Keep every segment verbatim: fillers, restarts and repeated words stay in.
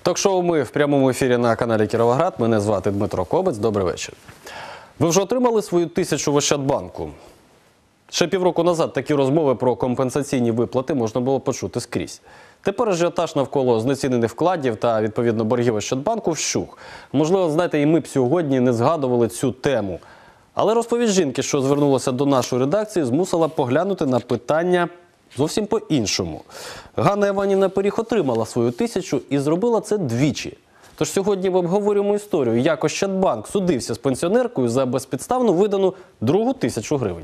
Ток-шоу «Ми» в прямому ефірі на каналі «Кіровоград». Мене звати Дмитро Кобець. Добрий вечір. Ви вже отримали свою тисячу в Ощадбанку? Ще півроку назад такі розмови про компенсаційні виплати можна було почути скрізь. Тепер ажіотаж навколо знецінених вкладів та, відповідно, боргів Ощадбанку вщух. Можливо, знаєте, і ми б сьогодні не згадували цю тему. Але розповідь жінки, що звернулася до нашої редакції, змусила поглянути на питання зовсім по-іншому. Ганна Іванівна Пиріг отримала свою тисячу і зробила це двічі. Тож сьогодні ми обговорюємо історію, як Ощадбанк судився з пенсіонеркою за безпідставно видану другу тисячу гривень.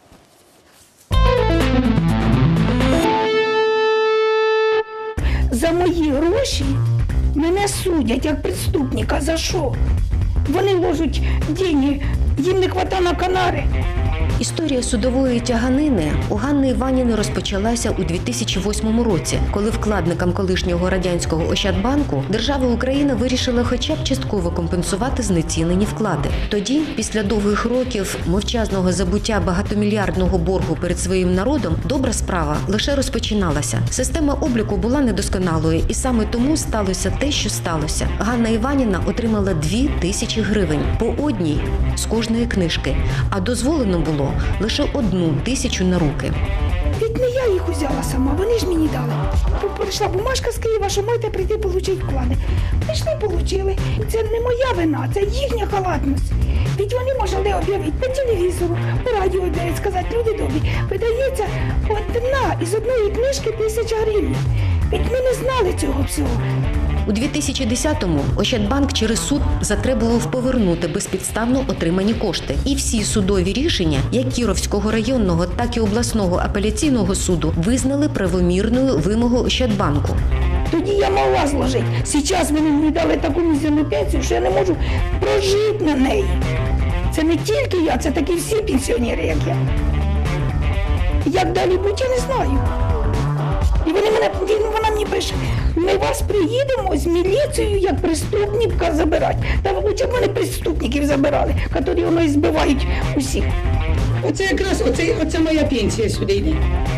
За мої гроші мене судять як преступника. За що? Вони ложать гроші, їм не вистачає на Канари. Історія судової тяганини у Ганни Іванівни розпочалася у дві тисячі восьмому році, коли вкладникам колишнього радянського Ощадбанку держава Україна вирішила хоча б частково компенсувати знецінені вклади. Тоді, після довгих років мовчазного забуття багатомільярдного боргу перед своїм народом, добра справа лише розпочиналася. Система обліку була недосконалою, і саме тому сталося те, що сталося. Ганна Іванівна отримала дві тисячі гривень по одній з кожної книжки, а дозволено було лише одну тисячу на руки. Ведь не я їх узяла сама, вони ж мені дали. Прийшла бумажка з Києва, що маєте прийти отримати вклади. Прийшли, отримали. Це не моя вина, це їхня халатність. Ведь вони могли об'явити по телевізору, по радіо об'явити, сказати, люди добрі, видається одна із одної книжки тисяча гривень. Ведь ми не знали цього всього. У дві тисячі десятому Ощадбанк через суд затребував повернути безпідставно отримані кошти. І всі судові рішення, як Кіровського районного, так і обласного апеляційного суду, визнали правомірною вимогу Ощадбанку. Тоді я могла зложити. Зараз вони мені дали таку мізерну пенсію, що я не можу прожити на неї. Це не тільки я, це такі всі пенсіонери, як я. Як далі бути, я не знаю. І вони мене, вона мені пише, ми вас приїдемо з міліцією як преступника забирати. Та лучше б вони преступників забирали, які воно і збивають усіх. Оце якраз, оце, оце моя пенсія сюди йде.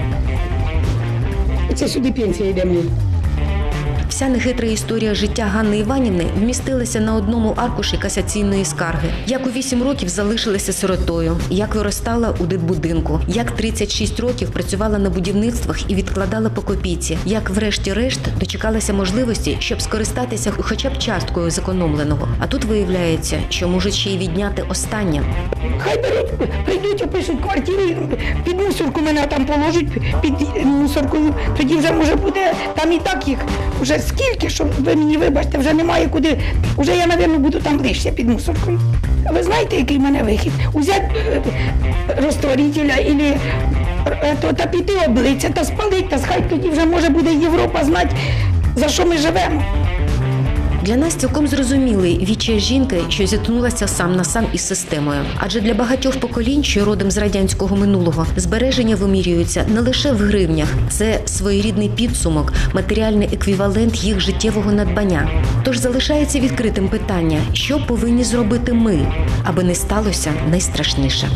Оце сюди пенсія йде моя. Вся нехитра історія життя Ганни Іванівни вмістилася на одному аркуші касаційної скарги. Як у вісім років залишилася сиротою, як виростала у дитбудинку, як тридцять шість років працювала на будівництвах і відкладала по копійці, як врешті-решт дочекалася можливості, щоб скористатися хоча б часткою зекономленого. А тут виявляється, що можуть ще й відняти останнє. Хай беруть, прийдуть, опишуть квартиру, під мусорку мене там положать, під мусоркою, тоді вже може буде, там і так їх вже скільки, що ви мені вибачте, вже немає куди, вже я, мабуть, буду там ближче під мусоркою. А ви знаєте, який в мене вихід? Узяти розтворителя ілі, то, та піти обличчя, та спалити, та хай тоді вже може буде Європа знати, за що ми живемо. Для нас цілком зрозумілий відчай жінки, що зіткнулася сам на сам із системою. Адже для багатьох поколінь, що родом з радянського минулого, збереження вимірюються не лише в гривнях. Це своєрідний підсумок, матеріальний еквівалент їх життєвого надбання. Тож залишається відкритим питання, що повинні зробити ми, аби не сталося найстрашніше.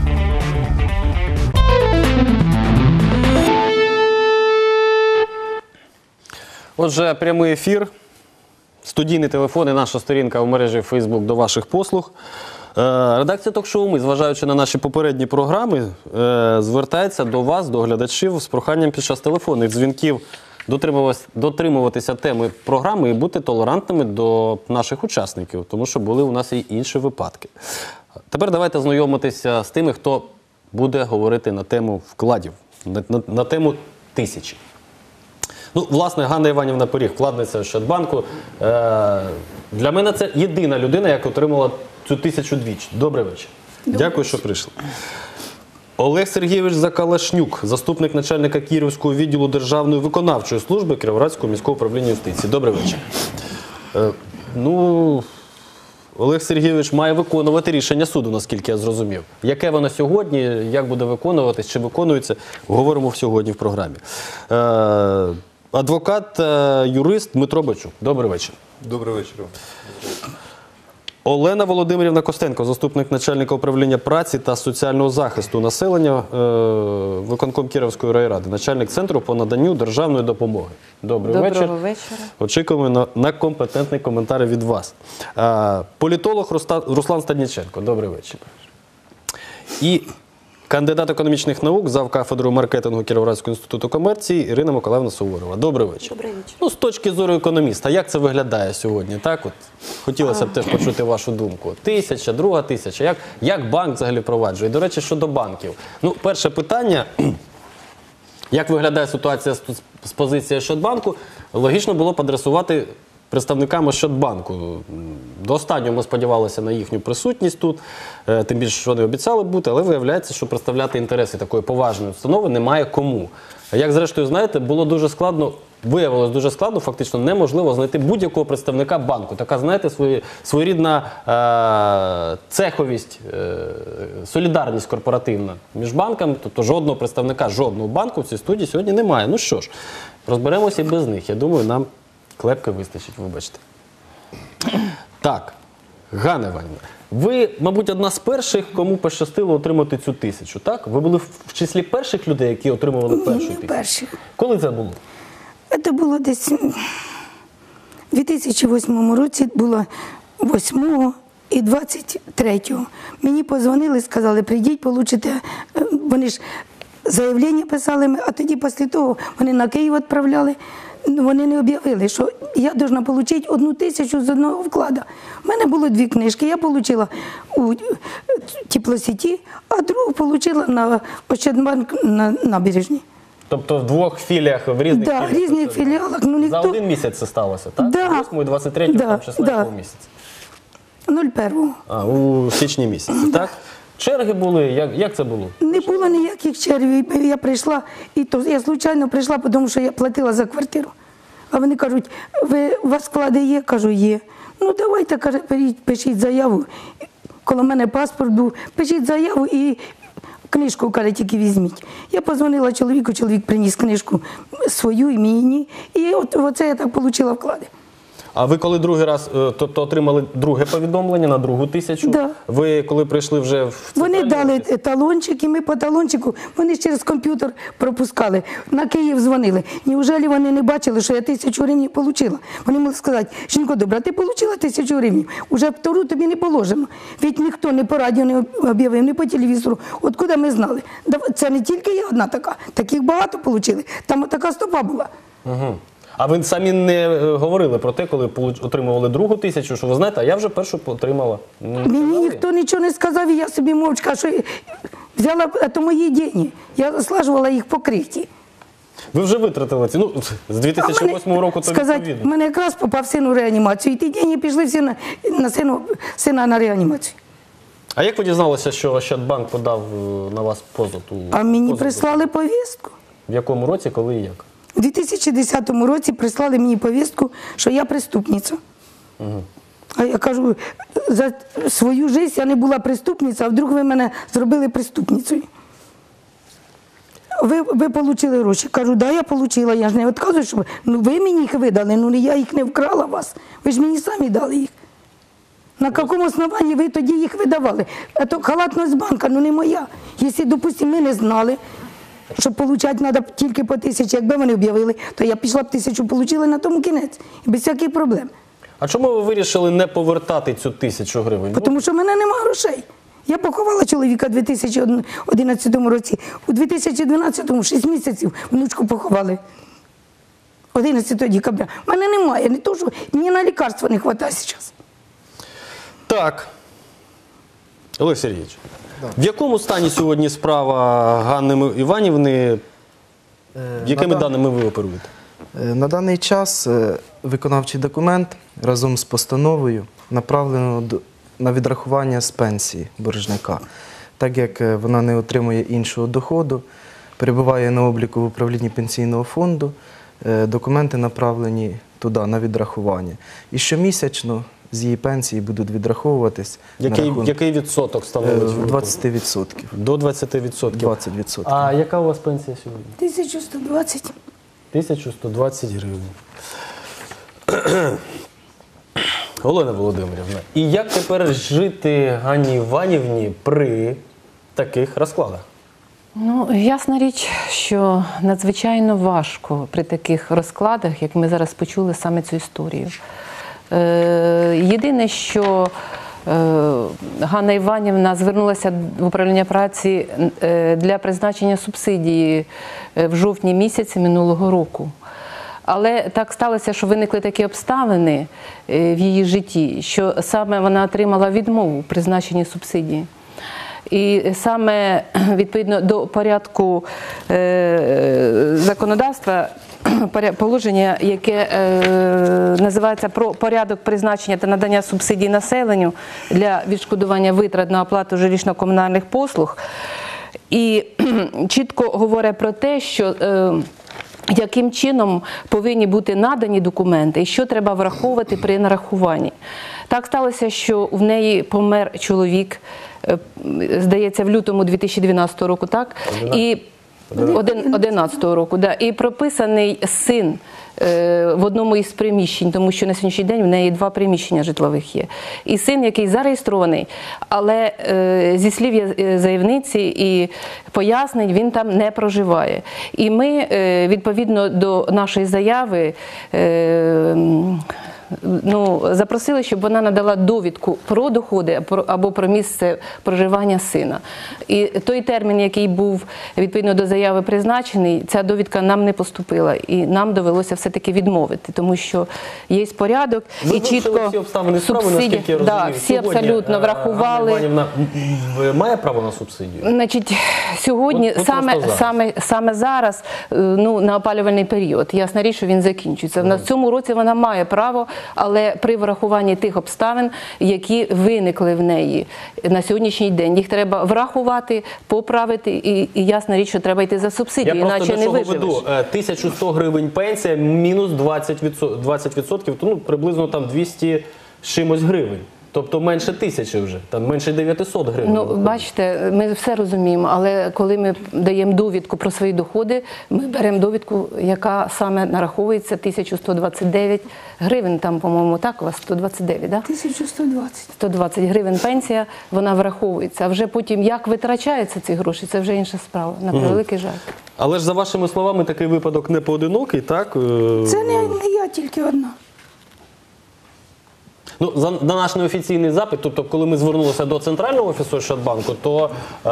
Отже, прямий ефір. Студійний телефон і наша сторінка у мережі Facebook до ваших послуг. Редакція ток-шоу «Ми», зважаючи на наші попередні програми, звертається до вас, до глядачів, з проханням під час телефонних дзвінків дотримуватися теми програми і бути толерантними до наших учасників, тому що були у нас і інші випадки. Тепер давайте знайомитися з тими, хто буде говорити на тему вкладів, на, на, на тему тисячі. Ну, власне, Ганна Іванівна Пиріг, вкладниця Ощадбанку. Е, для мене це єдина людина, яка отримала цю тисячу двічі. Добрий вечір. Добрий. Дякую, що прийшли. Олег Сергійович Закалашнюк, заступник начальника Кіровського відділу Державної виконавчої служби Кіровоградського міського управління юстиції. Добрий вечір. Е, ну, Олег Сергійович має виконувати рішення суду, наскільки я зрозумів. Яке воно сьогодні, як буде виконуватись, чи виконується, говоримо сьогодні в програмі. Е, Адвокат, юрист Дмитро Бачук. Добрий вечір. Добрий вечір. Олена Володимирівна Костенко, заступник начальника управління праці та соціального захисту населення е, виконком Кіровської райради, начальник центру по наданню державної допомоги. Добрий Доброго вечір. вечора. Очікуємо на, на компетентний коментар від вас. Е, політолог Руста- Руслан Стадніченко. Добрий вечір. І кандидат економічних наук, завкафедрою маркетингу Кіровоградського інституту комерції Ірина Миколаївна Суворова. Добрий вечір. Добрий вечір. Ну, з точки зору економіста, як це виглядає сьогодні? Так, от хотілося б теж почути вашу думку. Тисяча, друга тисяча. Як, як банк взагалі впроваджує? І, до речі, щодо банків. Ну, перше питання. Як виглядає ситуація з, з позиції Ощадбанку? Логічно було б адресувати представникам Ощадбанку. До останнього ми сподівалися на їхню присутність тут, е, тим більше, що вони обіцяли бути, але виявляється, що представляти інтереси такої поважної установи немає кому. Як зрештою, знаєте, було дуже складно, виявилось дуже складно, фактично неможливо знайти будь-якого представника банку. Така, знаєте, свої, своєрідна е, цеховість, е, солідарність корпоративна між банками, тобто жодного представника, жодного банку в цій студії сьогодні немає. Ну що ж, розберемося і без них. Я думаю, нам клепки вистачить, вибачте. Так, Ганна Іванівна, ви, мабуть, одна з перших, кому пощастило отримати цю тисячу, так? Ви були в числі перших людей, які отримували першу Не тисячу? перших. Коли це було? Це було десь у дві тисячі восьмому році, було восьмого і двадцять третього. Мені подзвонили, сказали, прийдіть, получите. Е, Вони ж заявлення писали, а тоді після того вони на Київ відправляли. Ну, вони не об'явили, що я повинна отримати одну тисячу з одного вкладу. У мене було дві книжки. Я отримала у теплосеті, а другу отримала на Ощадбанк на набережній. Тобто в двох філіях, в різних Да, філіях? різних Тобто, філіалах. Ну, За ніхто... один місяць це сталося, так? Да. восьмого і двадцять третього, Да, там шістнадцятого да. місяця. нуль першого. А, у січні місяці, так? Черги були? Як, як це було? Не було ніяких червів. Я прийшла, і то я случайно прийшла, тому що я платила за квартиру. А вони кажуть, ви, у вас склади є? Кажу, є. Ну давайте, каже, беріть, пишіть заяву. Коло мене паспорт був, пишіть заяву і книжку, каже, тільки візьміть. Я позвонила чоловіку, чоловік приніс книжку свою і мені. І от оце я так отримала вклади. А ви коли другий раз, е, тобто отримали друге повідомлення на другу тисячу? Да. Ви коли прийшли вже в Вони центральний дали офіс? талончик, і ми по талончику, вони ж через комп'ютер пропускали. На Київ дзвонили. Неужели вони не бачили, що я тисячу гривень отримала? Вони могли сказати, жінко добра, ти отримала тисячу гривень, уже втору тобі не положено. Ведь ніхто не по радіо не об'явив, не по телевізору. Откуда ми знали? Да, це не тільки я одна така, таких багато отримали. Там така стопа була. Угу. А ви самі не е, говорили про те, коли получ- отримували другу тисячу, що ви знаєте, а я вже першу отримала. Ну, не Мені сказали? ніхто нічого не сказав, і я собі мовчка, що взяла, це мої гроші. Я слажувала їх по крихті. Ви вже витратили ці, ну, з дві тисячі восьмого року то сказати, в відповідно. мене якраз попав син у реанімацію, і ті гроші пішли всі на, на сину, сина на реанімацію. А як ви дізналися, що Ощадбанк подав е, на вас позов? У- А мені позов? прислали повістку. В якому році, коли і як? У дві тисячі десятому році прислали мені повістку, що я преступниця. Угу. А я кажу, за свою життя я не була преступниця, а вдруг ви мене зробили преступницею. Ви, ви отримали гроші. Кажу, да, я отримала, я ж не відказую, що ви, ну, ви мені їх видали, ну я їх не вкрала вас, ви ж мені самі дали їх. На якому основанні ви тоді їх видавали? А то халатність банка, ну не моя. Якщо, допустимо, ми не знали, що отримати треба тільки по тисячі, якби вони об'явили, то я пішла б тисячу, отримала на тому кінець, і без всяких проблем. А чому ви вирішили не повертати цю тисячу гривень? Ну, Тому що в мене немає грошей. Я поховала чоловіка у дві тисячі одинадцятому році. У дві тисячі дванадцятому шість місяців внучку поховали. одинадцятого декабря. У мене немає, не то, що мені на лікарство не вистачає зараз. Так. Олег Сергійович, в якому стані сьогодні справа Ганни Іванівни? Якими на дан- даними ви оперуєте? Е, На даний час е, виконавчий документ разом з постановою направлено до- на відрахування з пенсії боржника. Так як е, вона не отримує іншого доходу, перебуває на обліку в управлінні пенсійного фонду, е, документи направлені туди на відрахування. І щомісячно з її пенсії будуть відраховуватись на Який, рахунок, який відсоток е, становить? двадцять відсотків. До двадцяти відсотків. двадцять відсотків. А яка у вас пенсія сьогодні? тисяча сто двадцять. тисяча сто двадцять гривень. Олена Володимирівна, і як тепер жити Ганні Іванівні при таких розкладах? Ну, ясна річ, що надзвичайно важко при таких розкладах, як ми зараз почули саме цю історію. Е, єдине, що е, Ганна Іванівна звернулася в управління праці е, для призначення субсидії е, в жовтні місяці минулого року. Але так сталося, що виникли такі обставини е, в її житті, що саме вона отримала відмову в призначенні субсидії. І саме відповідно до порядку е, законодавства, положення, яке е, називається про порядок призначення та надання субсидій населенню для відшкодування витрат на оплату жилищно-комунальних послуг, і чітко говорить про те, що е, яким чином повинні бути надані документи і що треба враховувати при нарахуванні. Так сталося, що в неї помер чоловік, здається, в лютому дві тисячі дванадцятого року, так? І одинадцятого року, да. І прописаний син е, в одному із приміщень, тому що на сьогоднішній день в неї два приміщення житлових є. І син, який зареєстрований, але е, зі слів заявниці і пояснень, він там не проживає. І ми, е, відповідно до нашої заяви, е, ну, запросили, щоб вона надала довідку про доходи або про місце проживання сина. І той термін, який був відповідно до заяви призначений, ця довідка нам не поступила. І нам довелося все-таки відмовити, тому що є порядок Ви і чітко всі обставини справи, наскільки я розумію. Да, всі Сьогодні, абсолютно врахували. Ганна Іванівна має право на субсидію? Значить, сьогодні, От- от саме, просто зараз. саме, саме зараз, е, ну, на опалювальний період, ясна річ, що він закінчується. В цьому році вона має право, але при врахуванні тих обставин, які виникли в неї на сьогоднішній день, їх треба врахувати, поправити, і, і ясна річ, що треба йти за субсидію, Я просто іначе до не чого виживеш. веду. Е, тисяча сто гривень пенсія, мінус двадцять відсотків, двадцять відсотків, то ну, приблизно там двісті з чимось гривень. Тобто менше тисячі вже, там менше дев'ятисот гривень. Ну, бачите, ми все розуміємо, але коли ми даємо довідку про свої доходи, ми беремо довідку, яка саме нараховується тисяча сто двадцять дев'ять гривень, там, по-моєму, так, у вас сто двадцять дев'ять, так? тисяча сто двадцять. сто двадцять гривень пенсія, вона враховується. А вже потім, як витрачаються ці гроші, це вже інша справа, на превеликий жаль. Але ж за вашими словами, такий випадок не поодинокий, так? Е, Це не, не я тільки одна. Ну, за, на наш неофіційний запит, тобто, коли ми звернулися до центрального офісу Ощадбанку, то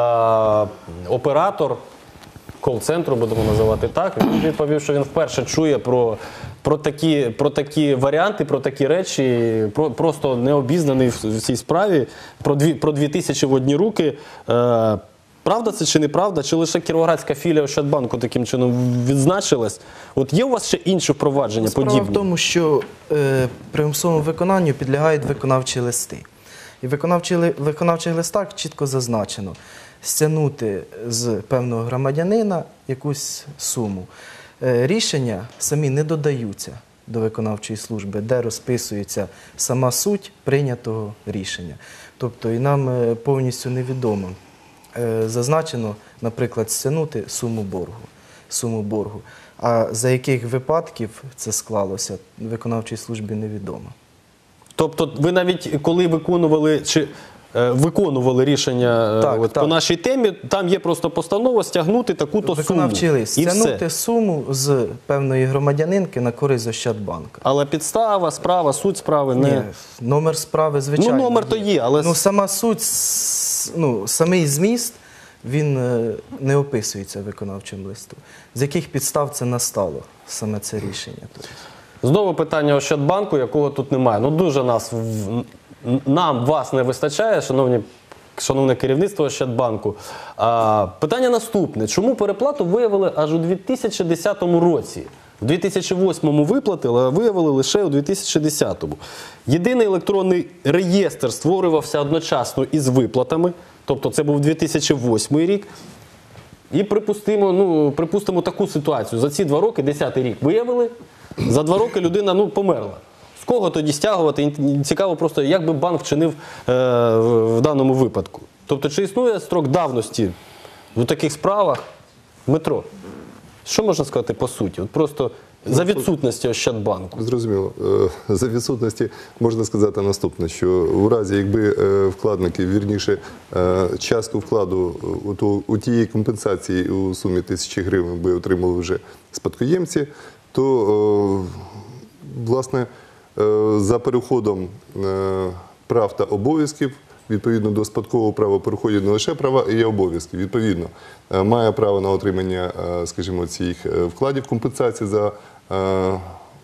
е, оператор кол-центру, будемо називати так, він відповів, що він вперше чує про, про, такі, про такі варіанти, про такі речі, про, просто не обізнаний в, в цій справі, про дві, про дві тисячі в одні руки. Е, Правда це чи неправда? Чи лише Кіровоградська філія Ощадбанку таким чином відзначилась? От є у вас ще інші впровадження Справа подібні? в тому, що е, примусовому виконанню підлягають виконавчі листи. І в виконавчі, ли- виконавчих листах чітко зазначено стягнути з певного громадянина якусь суму. Е, рішення самі не додаються до виконавчої служби, де розписується сама суть прийнятого рішення. Тобто і нам е, повністю невідомо. Е, Зазначено, наприклад, стягнути суму боргу, суму боргу. А за яких випадків це склалося, виконавчій службі невідомо. Тобто ви навіть коли виконували чи е, виконували рішення е, Так, от, так. по нашій темі, там є просто постанова стягнути таку-то суму. Виконавчий лист. І Стягнути все. суму з певної громадянинки на користь Ощадбанка. Але підстава, справа, суть справи не... Ні, номер справи, звичайно. Ну, номер то є, але- Ну, сама суть, с- ну, самий зміст, він е, не описується виконавчим листом. З яких підстав це настало, саме це рішення. Тобто. Знову питання Ощадбанку, якого тут немає. Ну дуже нас, в- нам, вас не вистачає, шановні, шановне керівництво Ощадбанку. А, питання наступне. Чому переплату виявили аж у дві тисячі десятому році? У дві тисячі восьмому виплатили, а виявили лише у дві тисячі десятому. Єдиний електронний реєстр створювався одночасно із виплатами, тобто це був дві тисячі восьмий рік. І припустимо, ну, припустимо таку ситуацію. За ці два роки, десятий рік виявили, за два роки людина ну, померла. З кого тоді стягувати? І цікаво просто, як би банк вчинив е, в, в даному випадку. Тобто, чи існує строк давності в таких справах? Дмитро, що можна сказати по суті? От просто За відсутності Ощадбанку. Зрозуміло. Е, За відсутності можна сказати наступне, що у разі, якби е, вкладники, вірніше, е, частку вкладу у, ту- у тієї компенсації у сумі тисячі гривень би отримали вже спадкоємці, то, е, власне, е, за переходом е, прав та обов'язків, відповідно до спадкового права переходять не лише права, а й обов'язки. Відповідно, е, має право на отримання, е, скажімо, цих е, вкладів компенсації за е,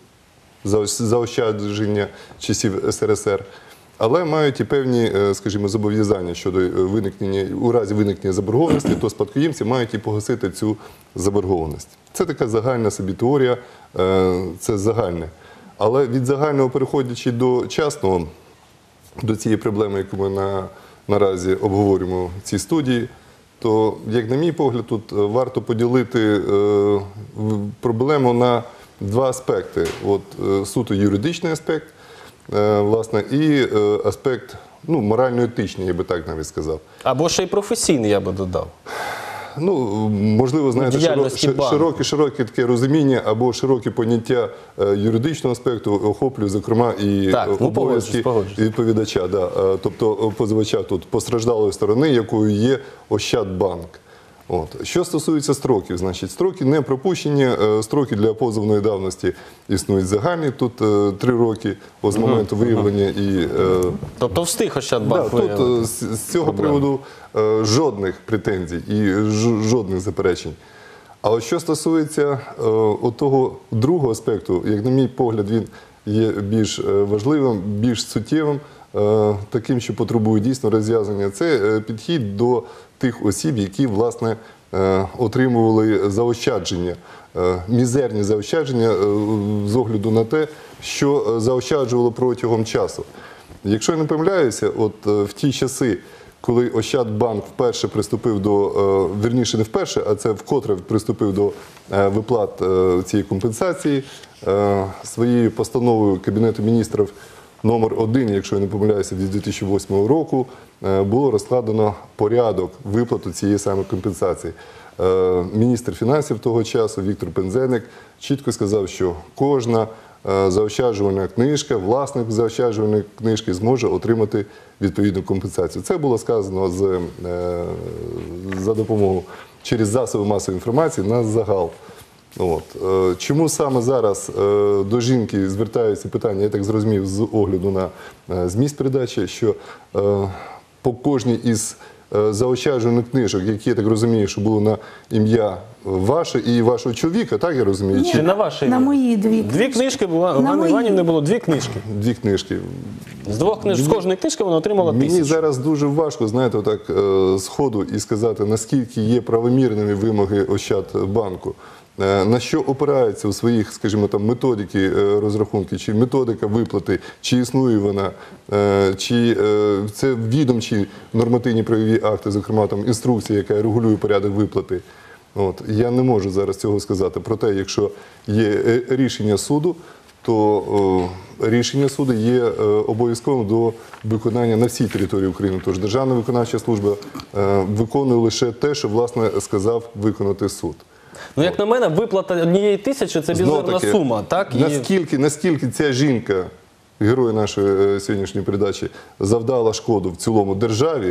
за- заощадження часів ес ер ес ер, але мають і певні, е, скажімо, зобов'язання щодо е, виникнення, у разі виникнення заборгованості, то спадкоємці мають і погасити цю заборгованість. Це така загальна собі теорія, е, це загальне. Але від загального, переходячи до частного, до цієї проблеми, яку ми на, наразі обговорюємо в цій студії, то, як на мій погляд, тут е, варто поділити е, в- проблему на два аспекти. От, е, суто юридичний аспект, е, власне, і е, аспект, ну, морально-етичний, я би так навіть сказав. Або ще й професійний, я би додав. Ну, можливо, знаєте, Діяльності широ- банку. широке, широке таке розуміння або широке поняття е, юридичного аспекту охоплює, зокрема, і Так, е, ну, обов'язки погоджуюсь, погоджуюсь. відповідача, да. Е, тобто позивача тут постраждалої сторони, якою є Ощадбанк. От. Що стосується строків, значить, строки не пропущені, е, строки для позовної давності існують загальні, тут е, три роки от, з моменту виявлення і е, Тобто встиг Ощадбанк Да, тут виявити. е, з, з цього проблеми. приводу е, жодних претензій і ж- жодних заперечень. А от що стосується е, того другого аспекту, як на мій погляд, він є більш е, важливим, більш суттєвим, е, таким, що потребує дійсно розв'язання, це е, підхід до тих осіб, які, власне, е, отримували заощадження, е, мізерні заощадження е, з огляду на те, що е, заощаджувало протягом часу. Якщо я не помиляюся, от е, в ті часи, коли Ощадбанк вперше приступив до, е, вірніше не вперше, а це вкотре приступив до е, виплат е, цієї компенсації, е, своєю постановою Кабінету міністрів номер один, якщо я не помиляюся, від дві тисячі восьмого року, е, було розкладено порядок виплату цієї саме компенсації. Е, Міністр фінансів того часу Віктор Пинзеник чітко сказав, що кожна е, заощаджувальна книжка, власник заощаджувальної книжки зможе отримати відповідну компенсацію. Це було сказано з, е, за допомогою через засоби масової інформації на загал. От. Е, Чому саме зараз е, до жінки звертаються питання, я так зрозумів, з огляду на е, зміст передачі, що е, по кожній із е, заощаджених книжок, які, я так розумію, що було на ім'я ваше і вашого чоловіка, так я розумію? Ні. Чи на вашій? На мої дві Дві книжки. книжки була, На у Ганни мої. Іванівни було дві книжки. Дві книжки. З двох книжок, з кожної книжки вона отримала Мені тисячу. зараз дуже важко, знаєте, отак е, з ходу і сказати, наскільки є правомірними вимоги Ощадбанку. Е, На що опирається у своїх, скажімо, там методики е, розрахунки, чи методика виплати, чи існує вона, е, чи е, це відомчі нормативні правові акти, зокрема там інструкція, яка регулює порядок виплати. От я не можу зараз цього сказати. Проте, якщо є е, рішення суду, то о, рішення суду є е, обов'язковим до виконання на всій території України. Тож Державна виконавча служба е, виконує лише те, що, власне, сказав виконати суд. Ну, як на мене, виплата однієї тисячі – це Знов бізарна таки, сума. Так? І Наскільки, наскільки ця жінка, герой нашої е, сьогоднішньої передачі, завдала шкоду в цілому державі,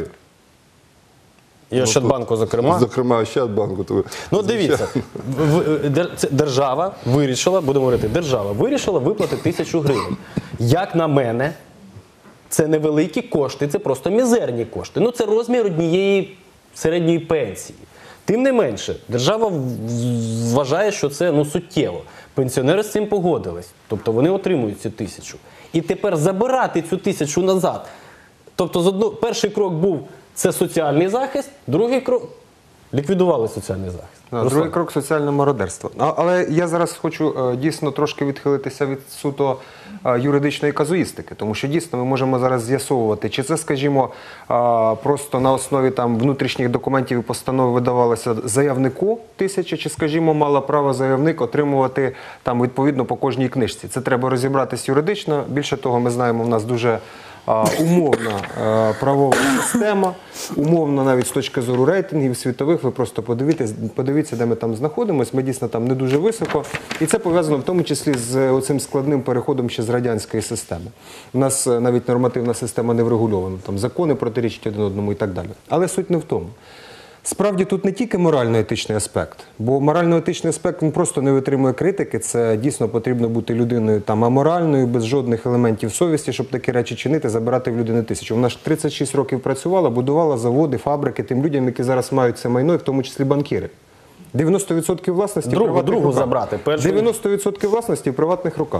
і Ощадбанку, зокрема. зокрема Ощадбанку, то, Ну, дивіться, в- в- дер- це держава вирішила, будемо говорити, держава вирішила виплатити тисячу гривень. Як на мене, це невеликі кошти, це просто мізерні кошти. Ну, це розмір однієї середньої пенсії. Тим не менше, держава в- вважає, що це ну, суттєво. Пенсіонери з цим погодились. Тобто вони отримують цю тисячу. І тепер забирати цю тисячу назад. Тобто, з одно, перший крок був це соціальний захист, другий крок ліквідували соціальний захист. Да, Руслан. Другий крок – соціальне мародерство. А- Але я зараз хочу е, дійсно трошки відхилитися від суто е, юридичної казуїстики, тому що дійсно ми можемо зараз з'ясовувати, чи це, скажімо, е, просто на основі там внутрішніх документів і постанови видавалося заявнику тисяча, чи, скажімо, мала право заявник отримувати там відповідно по кожній книжці. Це треба розібратись юридично. Більше того, ми знаємо, в нас дуже а, умовна а, правова система, умовно навіть з точки зору рейтингів світових, ви просто подивіться, подивіться, де ми там знаходимося, ми дійсно там не дуже високо. І це пов'язано в тому числі з оцим складним переходом ще з радянської системи. У нас навіть нормативна система не врегульована, там закони протирічать один одному і так далі. Але суть не в тому. Справді тут не тільки морально-етичний аспект, бо морально-етичний аспект він просто не витримує критики, це дійсно потрібно бути людиною там аморальною, без жодних елементів совісті, щоб такі речі чинити, забирати в людини тисячу. Вона ж тридцять шість років працювала, будувала заводи, фабрики тим людям, які зараз мають це майно, і в тому числі банкіри. дев'яносто відсотків власності Другу- в приватних другу руках. забрати, першу- дев'яносто відсотків власності в приватних руках.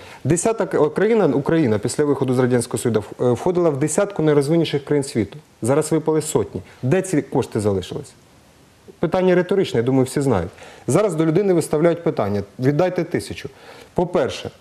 Десята країна, Україна після виходу з Радянського Союзу входила в десятку найрозвиненіших країн світу. Зараз випали сотні. Де ці кошти залишились? Питання риторичне, я думаю, всі знають. Зараз до людини виставляють питання: віддайте тисячу. По-перше,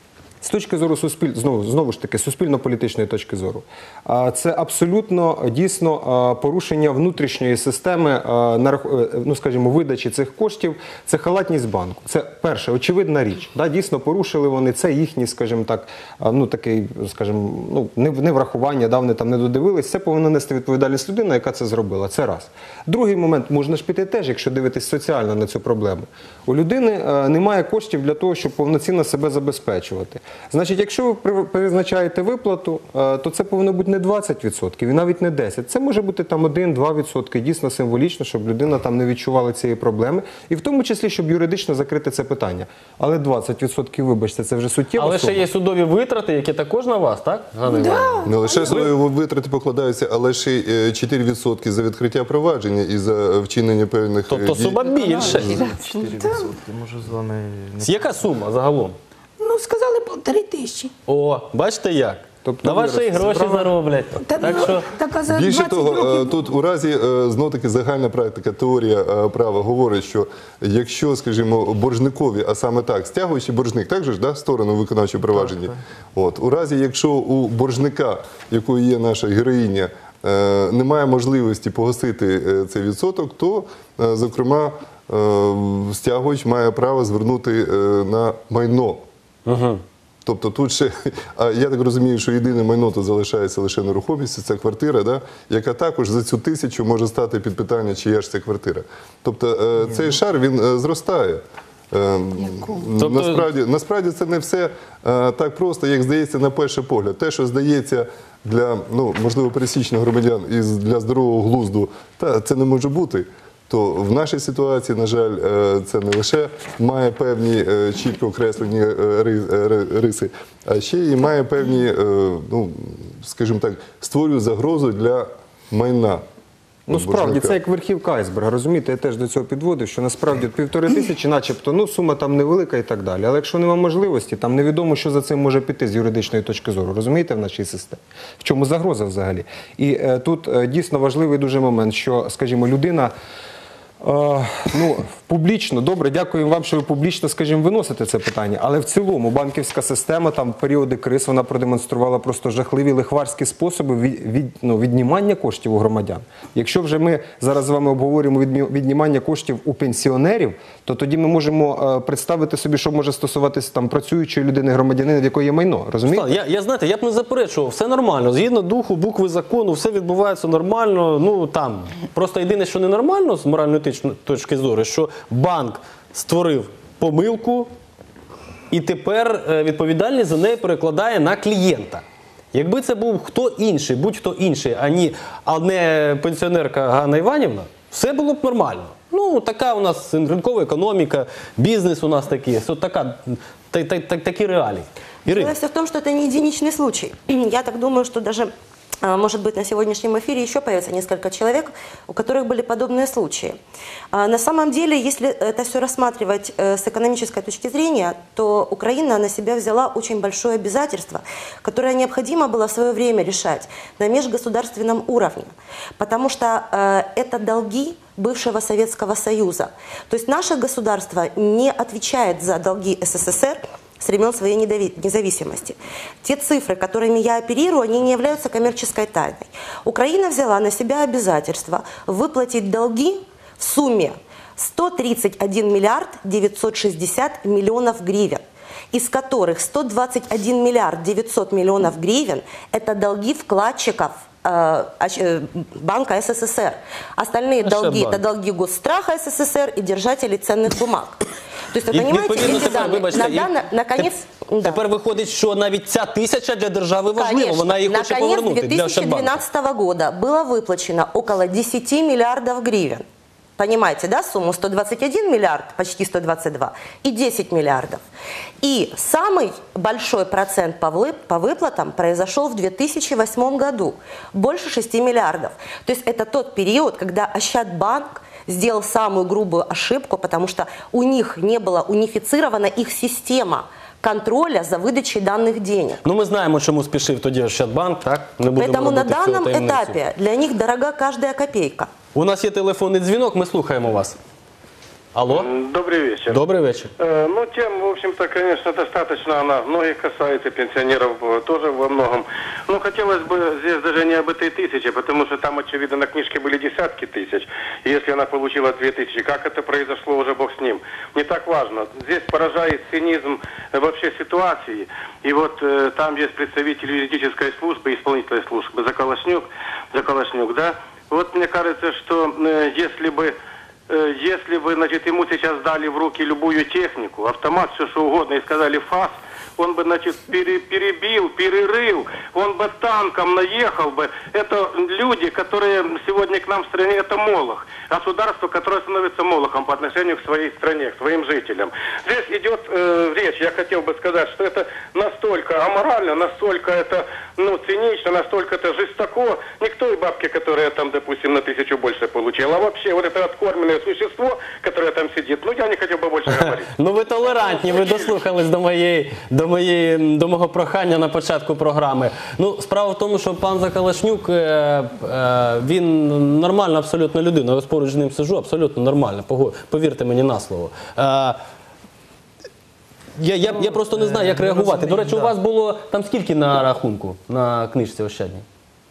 з точки зору суспіль... знову, знову ж таки, суспільно-політичної точки зору, а, це абсолютно дійсно а, порушення внутрішньої системи, а, нарах- е, ну, скажімо, видачі цих коштів, це халатність банку. Це перше, очевидна річ. Да, дійсно порушили вони, це їхні, скажімо так, а, ну, такий, скажімо, ну, не, не врахування, да, вони там не додивились, це повинна нести відповідальність людина, яка це зробила. Це раз. Другий момент, можна ж піти теж, якщо дивитись соціально на цю проблему. У людини а, немає коштів для того, щоб повноцінно себе забезпечувати. Значить, якщо ви при- призначаєте виплату, е, то це повинно бути не двадцять відсотків і навіть не десять відсотків. Це може бути там один-два відсотки, дійсно символічно, щоб людина там не відчувала цієї проблеми. І в тому числі, щоб юридично закрити це питання. Але двадцять відсотків, вибачте, це вже суттєва Але ще сума. є судові витрати, які також на вас, так? Ганна Іванівна? Не лише свої витрати покладаються, але ще й е, чотири відсотки за відкриття провадження і за вчинення певних е, Тобто дій. сума більше. чотири відсотки, можу з вами не Яка сума загалом? Ну, сказали полтори тисячі. О, бачите як? Тобто На ваші виросте. гроші зароблять. Та, Так ну, що... так, а за Більше двадцять того, е, років тут у разі е, знов-таки загальна практика, теорія е, права говорить, що якщо, скажімо, боржникові, а саме так, стягуючий боржник, так же ж, да, сторону виконавчого провадження, от, у разі, якщо у боржника, якою є наша героїня, е, немає можливості погасити е, цей відсоток, то, е, зокрема, е, стягувач має право звернути е, на майно. Угу. Тобто тут ще, а я так розумію, що єдине майно тут залишається лише нерухомість, це квартира, да, яка також за цю тисячу може стати під питання, чия ж це квартира. Тобто е, цей шар, він е, зростає. Е, Тобто- насправді, насправді це не все е, так просто, як здається на перший погляд. Те, що здається для, ну, можливо, пересічних громадян і з- для здорового глузду, та це не може бути. То в нашій ситуації, на жаль, е, це не лише має певні е, чітко окреслені е, ри- е, ри- риси, а ще і має певні, е, ну, скажімо так, створює загрозу для майна. Ну, справді, боржника. це як верхівка айсберга, розумієте, я теж до цього підводив, що насправді от півтори тисячі, начебто, ну, сума там невелика і так далі. Але якщо немає можливості, там невідомо, що за цим може піти з юридичної точки зору, розумієте, в нашій системі? В чому загроза взагалі? І е, тут е, дійсно важливий дуже момент, що, скажімо, людина, Е, ну, публічно, добре, дякую вам, що ви публічно, скажімо, виносите це питання, але в цілому банківська система там в періоди криз вона продемонструвала просто жахливі лихварські способи від, від, ну, віднімання коштів у громадян. Якщо вже ми зараз з вами обговорюємо відмі- віднімання коштів у пенсіонерів, то тоді ми можемо е, представити собі, що може стосуватися там працюючої людини, громадянина, в якої є майно, розумієте? Руслан, я, я, знаєте, я б не заперечував, все нормально. Згідно духу, букви закону, все відбувається нормально. Ну, там, просто єдине, що ненормально з морально-етичної точки зору, що банк створив помилку і тепер е, відповідальність за неї перекладає на клієнта. Якби це був хто інший, будь-хто інший, а не, а не пенсіонерка Ганна Іванівна, все було б нормально. Ну, така у нас ринкова економіка, бізнес у нас такий, от така, та, та, та, такі реалії. Ірина. Дело все в том, что это не единичный случай. Я так думаю, что даже, а, может быть, на сегодняшнем эфире еще появится несколько человек, у которых были подобные случаи. А, На самом деле, если это все рассматривать э, с экономической точки зрения, то Украина на себя взяла очень большое обязательство, которое необходимо было в свое время решать на межгосударственном уровне, потому что э, это долги бывшего Советского Союза. То есть наше государство не отвечает за долги СССР с времен своей недови- независимости. Те цифры, которыми я оперирую, они не являются коммерческой тайной. Украина взяла на себя обязательство выплатить долги в сумме сто тридцать один миллиард девятьсот шестьдесят миллионов гривен. из которых сто двадцать один миллиард девятьсот миллионов гривен – это долги вкладчиков э, э, Банка СССР. Остальные Ощадбанк. долги – это долги Госстраха СССР и держателей ценных бумаг. То есть, вы І, понимаете, відповідно, эти тепер, данные, вибачте, на і данный, наконец, теп- да. тепер виходить, що навіть ця тисяча для держави важлива, Конечно. вона її хоче Наконец, повернути для две тысячи Ощадбанку. двенадцатого года было выплачено около десять миллиардов гривен. Понимаете, да, сумму сто двадцать один миллиард, почти сто двадцать два, и десять миллиардов. И самый большой процент по вып- по выплатам произошел в две тысячи восьмом году, больше шести миллиардов. То есть это тот период, когда Ощадбанк сделал самую грубую ошибку, потому что у них не была унифицирована их система контроля за выдачей данных денег. Ну, ми знаємо, чому спішив тоді Ощадбанк, так? Не будемо Поэтому на робити цього данном таємницю. этапе для них дорога каждая копейка. У нас є телефонний дзвінок, ми слухаємо вас. Алло? Добрый вечер. Добрий вечір. Э, Ну, тем, в общем-то, конечно, достаточно, она многих касается, пенсионеров э, тоже во многом. Но хотелось бы здесь даже не об этой тысяче, потому что там, очевидно, на книжке были десятки тысяч. И если она получила две тысячи, как это произошло, уже бог с ним. Не так важно. Здесь поражает цинизм э, вообще ситуации. И вот э, там есть представитель юридической службы, исполнительной службы, Заколошнюк, Заколошнюк, да? Вот мне кажется, что э, если бы э, если бы, значит, ему сейчас дали в руки любую технику, автомат, все что угодно, и сказали фас, он бы, значит, пере, перебил, перерыл, он бы танком наехал бы. Это люди, которые сегодня к нам в стране, это молох. Государство, которое становится молохом по отношению к своей стране, к своим жителям. Здесь идет э, речь, я хотел бы сказать, что это настолько аморально, настолько это, ну, цинично, настолько это жестоко. Не к той бабке, которая там, допустим, на тысячу больше получила, а вообще вот это откормленное существо, которое там сидит, ну, я не хотел бы больше говорить. Ну ви толерантні, ви дослухались до моєї, до моєї, до мого прохання на початку програми. Ну, справа в тому, що пан Заколошнюк, е, е, він нормальна абсолютно людина. Я поруч з ним сиджу, абсолютно нормально. Пого- Повірте мені на слово. Е, я, я, я просто не знаю, як реагувати. До речі, у вас було там скільки на рахунку, на книжці Ощадній?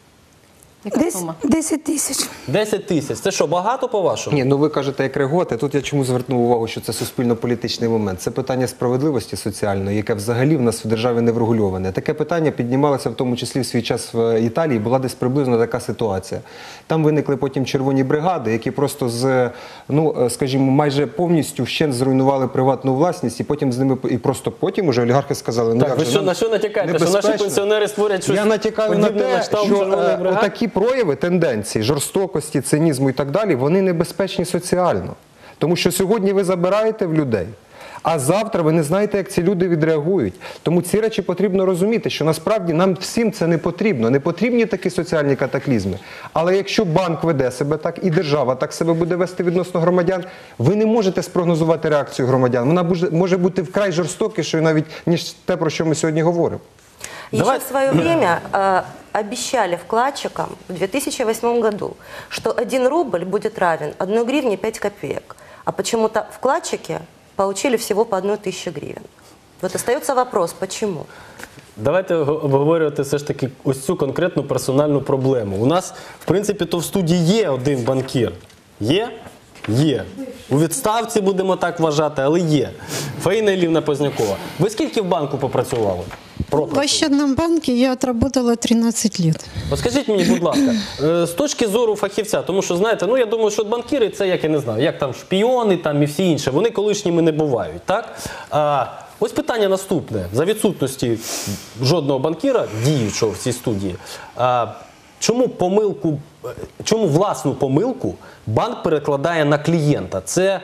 Яка Десь сума? десять тисяч. десять тисяч. Це що, багато по-вашому? Ні, ну ви кажете, як реагувати. Тут я чому звернув увагу, що це суспільно-політичний момент. Це питання справедливості соціальної, яке взагалі в нас в державі не врегульоване. Таке питання піднімалося в тому числі в свій час в Італії, була десь приблизно така ситуація. Там виникли потім червоні бригади, які просто з, ну, скажімо, майже повністю вщент зруйнували приватну власність, і потім з ними, і просто потім уже олігархи сказали, ну, Так, як ви же, що, нам на що натякаєте? Що наші небезпечно. пенсіонери створять щось Я натякаю на подібне те, кшталт що червоних е, бригад? отакі прояви, тенденції, жорстокості, цинізму і так далі, вони небезпечні соціально. Тому що сьогодні ви забираєте в людей, а завтра ви не знаєте, як ці люди відреагують. Тому ці речі потрібно розуміти, що насправді нам всім це не потрібно. Не потрібні такі соціальні катаклізми. Але якщо банк веде себе так і держава так себе буде вести відносно громадян, ви не можете спрогнозувати реакцію громадян. Вона буде- може бути вкрай жорстокішою навіть, ніж те, про що ми сьогодні говоримо. Еще Давай- в свое время э, обещали вкладчикам в две тысячи восьмом году, что один рубль будет равен одной гривне пять копеек. А почему-то вкладчики получили всего по одной тысяче гривен. Вот остается вопрос, почему? Давайте г- обговорювати все ж таки ось цю конкретну персональну проблему. У нас, в принципі, то в студії є один банкір. Є? Є. У відставці будемо так вважати, але є. Фаїна Іллівна Познякова. Ви скільки в банку попрацювали? В Пропрацювали? Ощадном банке я отработала тринадцать лет. От скажіть мені, будь ласка, е, з точки зору фахівця, тому що, знаєте, ну я думаю, що банкіри це, як я не знаю, як там шпіони там і всі інші, вони колишніми не бувають, так? А, ось питання наступне. За відсутності жодного банкіра, діючого в цій студії, а, чому помилку, е, чому власну помилку банк перекладає на клієнта? Це,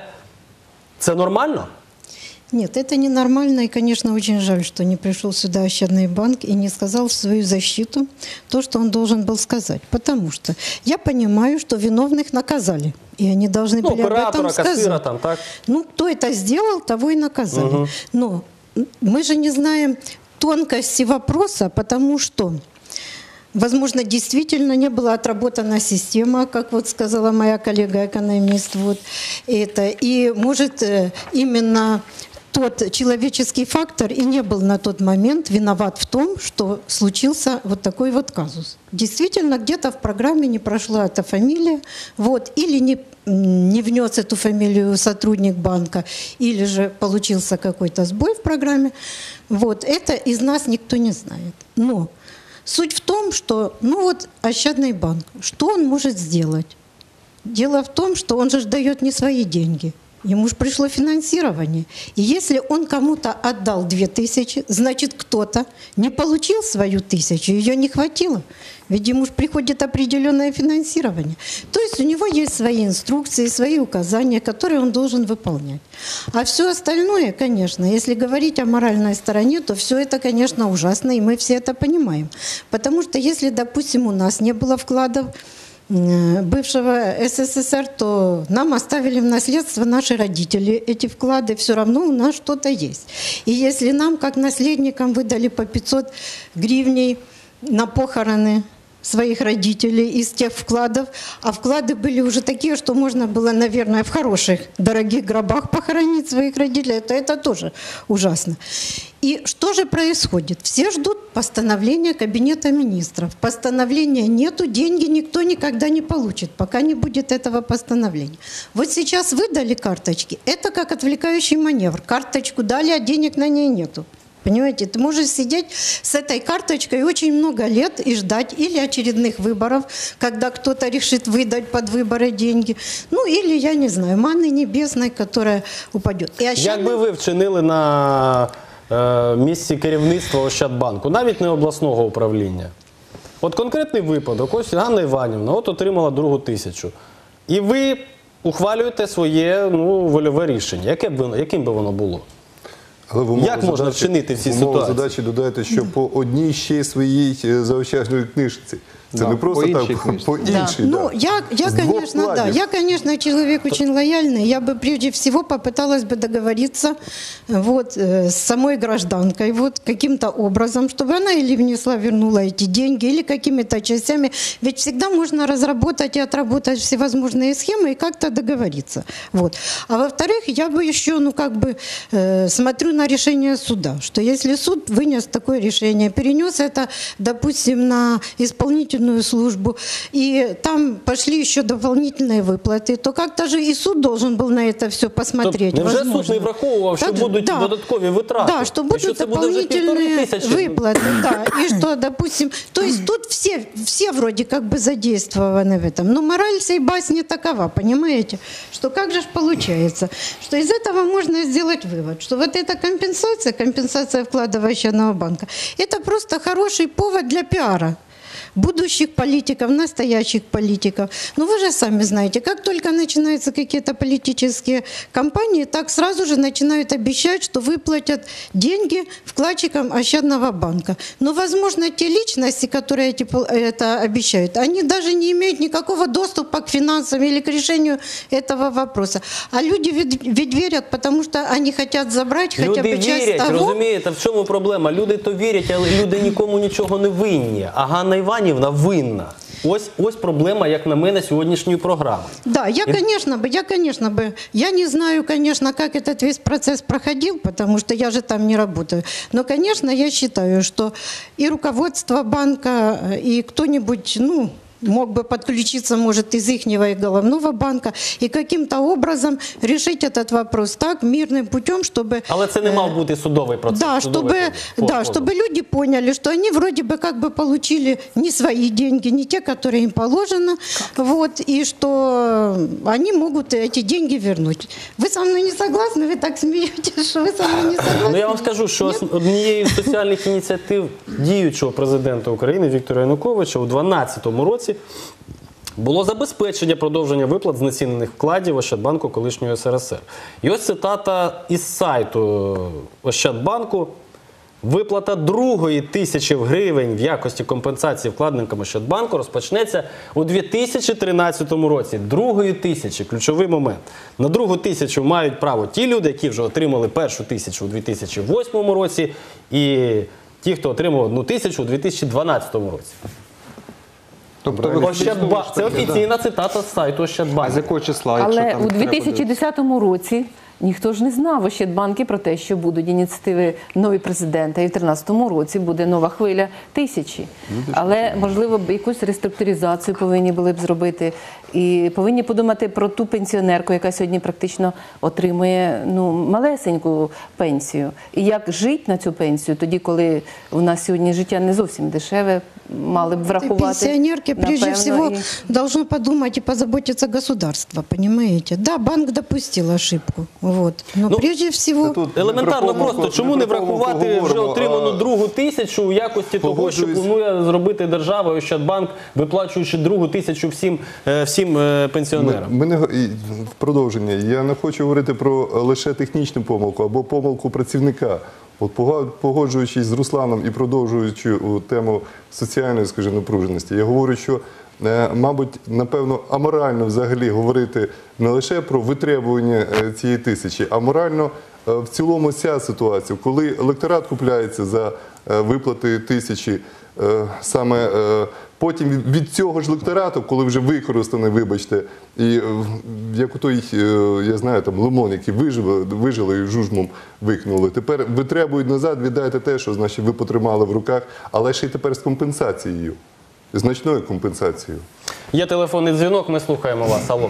це нормально? Нет, это ненормально, и, конечно, очень жаль, что не пришел сюда Ощадный банк и не сказал в свою защиту то, что он должен был сказать. Потому что я понимаю, что виновных наказали, и они должны Ну, были об оператора, этом сказать. кассира там, так? Ну, кто это сделал, того и наказали. Но мы же не знаем тонкости вопроса, потому что, возможно, действительно не была отработана система, как вот сказала моя коллега-экономист. Вот это. И, может, э, именно тот человеческий фактор и не был на тот момент виноват в том, что случился вот такой вот казус. Действительно, где-то в программе не прошла эта фамилия, вот, или не, не внес эту фамилию сотрудник банка, или же получился какой-то сбой в программе. Вот, это из нас никто не знает. Но суть в том, что, ну вот, Ощадный банк, что он может сделать? Дело в том, что он же дает не свои деньги. Ему же пришло финансирование. И если он кому-то отдал две тысячи, значит, кто-то не получил свою тысячу, ее не хватило. Ведь ему же приходит определенное финансирование. То есть у него есть свои инструкции, свои указания, которые он должен выполнять. А все остальное, конечно, если говорить о моральной стороне, то все это, конечно, ужасно, и мы все это понимаем. Потому что если, допустим, у нас не было вкладов бывшего СССР, то нам оставили в наследство наши родители эти вклады, все равно у нас что-то есть. И если нам, как наследникам, выдали по пятьсот гривней на похороны своих родителей из тех вкладов, а вклады были уже такие, что можно было, наверное, в хороших, дорогих гробах похоронить своих родителей, то это тоже ужасно. И что же происходит? Все ждут постановления Кабинета министров. Постановления нету, деньги никто никогда не получит, пока не будет этого постановления. Вот сейчас выдали карточки, это как отвлекающий маневр. Карточку дали, а денег на ней нету. Понимаете, ты можешь сидеть с этой карточкой очень много лет и ждать или очередных выборов, когда кто-то решит выдать под выборы деньги. Ну, или, я не знаю, манны небесной, которая упадет. І Ощадний... Як би ви вчинили на е, місці керівництва Ощадбанку, навіть не обласного управління? От конкретний випадок, ось Ганна Іванівна от отримала другу тисячу. І ви ухвалюєте своє ну, вольове рішення. Яке б воно, яким би воно було? Але в умовах Як можна задачі, вчинити в цій в умовах ситуації? задачі додайте, що по одній ще своїй е, заощадженій книжці. Це Да, не просто по так, іншій книжці. по іншій. Ну, да. я, я, С двух конечно, да, вкладів. я, конечно, человек очень лояльный. Я бы прежде всего попыталась бы договориться вот, э, с самой гражданкой вот, каким-то образом, чтобы она или внесла, вернула эти деньги, или какими-то частями. Ведь всегда можно разработать и отработать всевозможные схемы и как-то договориться. Вот. А во-вторых, я бы еще, ну, как бы, э, смотрю на решение суда, что если суд вынес такое решение, перенес это, допустим, на исполнительную службу, и там пошли еще дополнительные выплаты, то как-то же и суд должен был на это все посмотреть. Невже суд возможно. не враховував, що Так, будуть да. додаткові витрати? Да, что Якщо будут це буде вже півтори дополнительные тисячі. выплаты, да, и что, допустим, то есть тут все, все вроде как бы задействованы в этом, но мораль сей басни такова, понимаете, что как же ж получается, что из этого можно сделать вывод, что вот эта компенсация, компенсация вкладов Ощадного банка, это просто хороший повод для пиара будущих политиков, настоящих политиков. Ну, вы же сами знаете, как только начинаются какие-то политические кампании, так сразу же начинают обещать, что выплатят деньги вкладчикам Ощадного банка. Но, возможно, те личности, которые эти, это обещают, они даже не имеют никакого доступа к финансам или к решению этого вопроса. А люди ведь, ведь верят, потому что они хотят забрать хотя Люди бы часть вірять, того. розумієте, в чому проблема? Люди то вірять, але люди нікому нічого не винні. А Ганна Іванівна винна. Ось, ось проблема, як на мене, сьогоднішньої програми. Да, я, конечно бы, я, конечно бы, я не знаю, конечно, как этот весь процесс проходил, потому что я же там не работаю. Но, конечно, я считаю, что и руководство банка, и кто-нибудь, ну, мог бы подключиться, может, из ихнего и головного банка, и каким-то образом решить этот вопрос так, мирным путем, чтобы... Але це не мав бути судовий процес. Да, судовий чтобы, позов. да, чтобы люди поняли, что они вроде бы как бы получили не свои деньги, не те, которые им положено, вот, и что они могут эти деньги вернуть. Вы со мной не согласны? Вы так смеетесь, что вы со мной не согласны? Ну, я вам скажу, що Нет? однією з соціальних ініціатив діючого президента України Віктора Януковича у дванадцятому році було забезпечення продовження виплат знецінених вкладів Ощадбанку колишнього ес ер ес ер. І ось цитата із сайту Ощадбанку. Виплата другої тисячі гривень в якості компенсації вкладникам Ощадбанку розпочнеться у дві тисячі тринадцятому році. Другої тисячі – ключовий момент. На другу тисячу мають право ті люди, які вже отримали першу тисячу у дві тисячі восьмому році, і ті, хто отримав одну тисячу у дві тисячі дванадцятому році. Тобто ви Ощадбанк. Це офіційна цитата з сайту А Ощадбанку. з якого числа, якщо Але там у треба дві тисячі десятому році Ніхто ж не знав в Ощадбанку про те, що будуть ініціативи нові президента, і в тринадцятому році буде нова хвиля тисячі. Але, можливо, б якусь реструктуризацію повинні були б зробити. І повинні подумати про ту пенсіонерку, яка сьогодні практично отримує ну, малесеньку пенсію. І як жити на цю пенсію, тоді, коли у нас сьогодні життя не зовсім дешеве, мали б врахувати. Пенсионерки, прежде напевно, всего, і... должно подумать и позаботиться государство, понимаете? Да, банк допустил ошибку, вот. Но Ну, прежде всего... Тут Елементарно ми про просто, помилку- чому не ми про помилку врахувати вже говоримо, отриману а другу тисячу у якості того, що погоджуюсь. планує зробити держава і Ощадбанк, виплачуючи другу тисячу всім, е, всім е, пенсіонерам? Ми, ми не, го- і в продовження, я не хочу говорити про лише технічну помилку або помилку працівника. От пога- погоджуючись з Русланом і продовжуючи у тему соціальної, скажімо, напруженості, я говорю, що, е, мабуть, напевно, аморально взагалі говорити не лише про витребування е, цієї тисячі, а морально е, в цілому ця ситуація, коли електорат купляється за е, виплати тисячі, е, саме е, потім від- від цього ж електорату, коли вже використаний, вибачте, і е, як у той, е, я знаю, там лимон, який вижили, вижили і жужмом викинули, тепер витребують назад, віддайте те, що, значить, ви потримали в руках, але ще й тепер з компенсацією, значною компенсацією. Є телефонний дзвінок, ми слухаємо вас. Алло.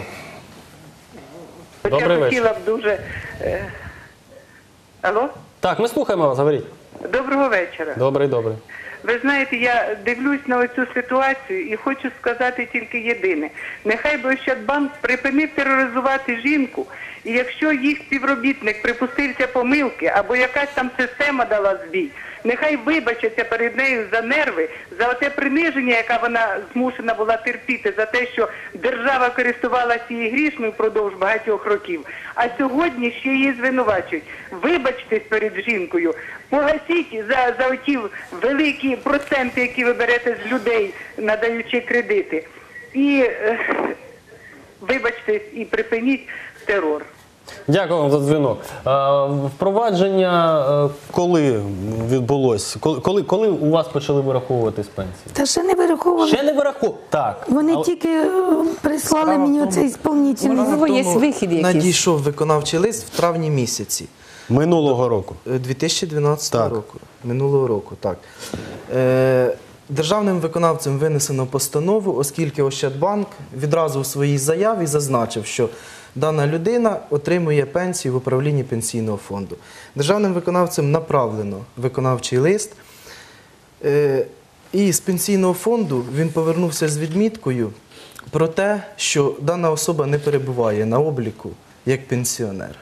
Добрий Я вечір. хотіла б дуже... е, Алло? Так, ми слухаємо вас, говоріть. Доброго вечора. Добрий, добрий. Ви знаєте, я дивлюсь на оцю ситуацію і хочу сказати тільки єдине. Нехай би Ощадбанк припинив тероризувати жінку, і якщо їх співробітник припустився помилки, або якась там система дала збій, нехай вибачаться перед нею за нерви, за оте приниження, яке вона змушена була терпіти, за те, що держава користувалася її грішми впродовж багатьох років, а сьогодні ще її звинувачують. Вибачтесь перед жінкою, погасіть за, за оті великі проценти, які ви берете з людей, надаючи кредити. І е, вибачтесь і припиніть терор. Дякую вам за дзвінок. Е, Впровадження е, коли відбулось? Коли, коли, коли у вас почали вираховувати з пенсії? Та ще не вираховували. Ще не вираховували? Так. Вони Але- тільки е, прислали Справа в мені тому- оцей сповнительний. Можливо, є вихід якийсь. Надійшов виконавчий лист в травні місяці Минулого року. дві тисячі дванадцятого Так. року. Минулого року, так. Е, Державним виконавцем винесено постанову, оскільки Ощадбанк відразу у своїй заяві зазначив, що дана людина отримує пенсію в управлінні пенсійного фонду. Державним виконавцем направлено виконавчий лист. Е, І з пенсійного фонду він повернувся з відміткою про те, що дана особа не перебуває на обліку як пенсіонер.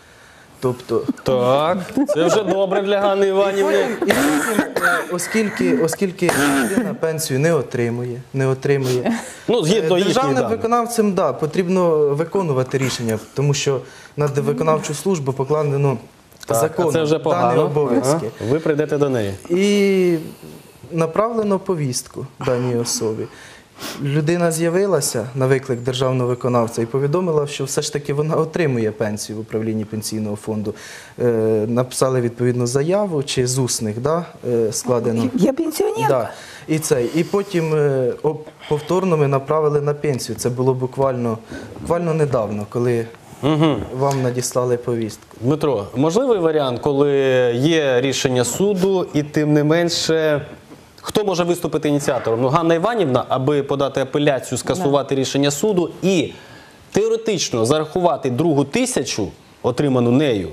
Тобто, Так, це вже добре для Ганни Іванівни. і потім, е, оскільки, оскільки людина пенсію не отримує, не отримує, Ну, згідно е, їхніх державним даних. виконавцем, да, потрібно виконувати рішення, тому що на виконавчу службу покладено Так, законом а це вже дані погано. обов'язки. Ага. Ви прийдете до неї. І направлено повістку даній особі. Людина з'явилася на виклик державного виконавця і повідомила, що все ж таки вона отримує пенсію в управлінні пенсійного фонду. Е, написали відповідну заяву, чи з усних, да, е, складено. Я пенсіонерка. Да. І, цей. І потім е, об- повторно ми направили на пенсію. Це було буквально, буквально недавно, коли вам надіслали повістку. Дмитро, можливий варіант, коли є рішення суду і тим не менше, хто може виступити ініціатором? Ну, Ганна Іванівна, аби подати апеляцію, скасувати рішення суду і теоретично зарахувати другу тисячу, отриману нею,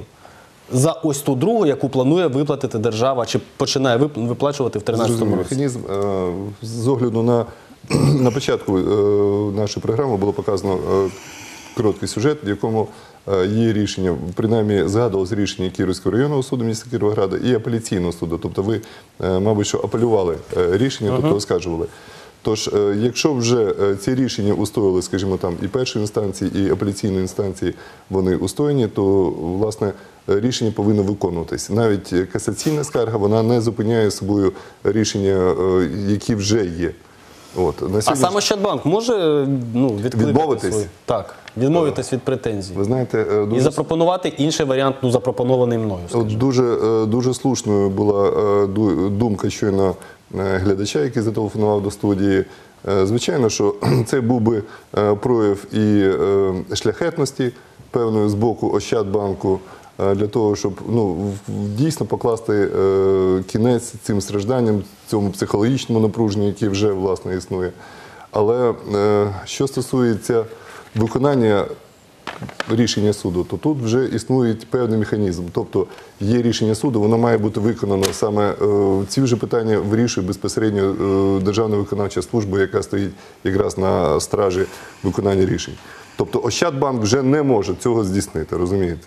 за ось ту другу, яку планує виплатити держава, чи починає вип- виплачувати в тринадцятому Зрозуміло. році. Механізм е, з огляду на, на початку е, нашої програми було показано е, короткий сюжет, в якому е, є рішення, принаймні згадувалось рішення Кіровського районного суду міста Кіровограда і апеляційного суду. Тобто ви, е, мабуть, що апелювали е, рішення, тобто оскаржували. Тож, е, якщо вже е, ці рішення устояли, скажімо, там і першої інстанції, і апеляційної інстанції, вони устояні, то, власне, рішення повинно виконуватись. Навіть касаційна скарга, вона не зупиняє собою рішення, е, які вже є. От, на А сьогодні- сам Ощадбанк може ну, відкликати Відмовитись? свої- Так, відмовитись від претензій. Ви знаєте, е, І дуже, запропонувати інший варіант, ну, запропонований мною. от скажімо. дуже, е, дуже слушною була е, ду- думка щойно е, глядача, який зателефонував до студії. Е, Звичайно, що це був би е, прояв і е, шляхетності певної з боку Ощадбанку, е, для того, щоб ну, в- дійсно покласти е, кінець цим стражданням, цьому психологічному напруженню, яке вже власне існує. Але е, що стосується виконання рішення суду, то тут вже існує певний механізм. Тобто є рішення суду, воно має бути виконано саме, е, ці вже питання вирішує безпосередньо е, Державна виконавча служба, яка стоїть якраз на стражі виконання рішень. Тобто Ощадбанк вже не може цього здійснити, розумієте?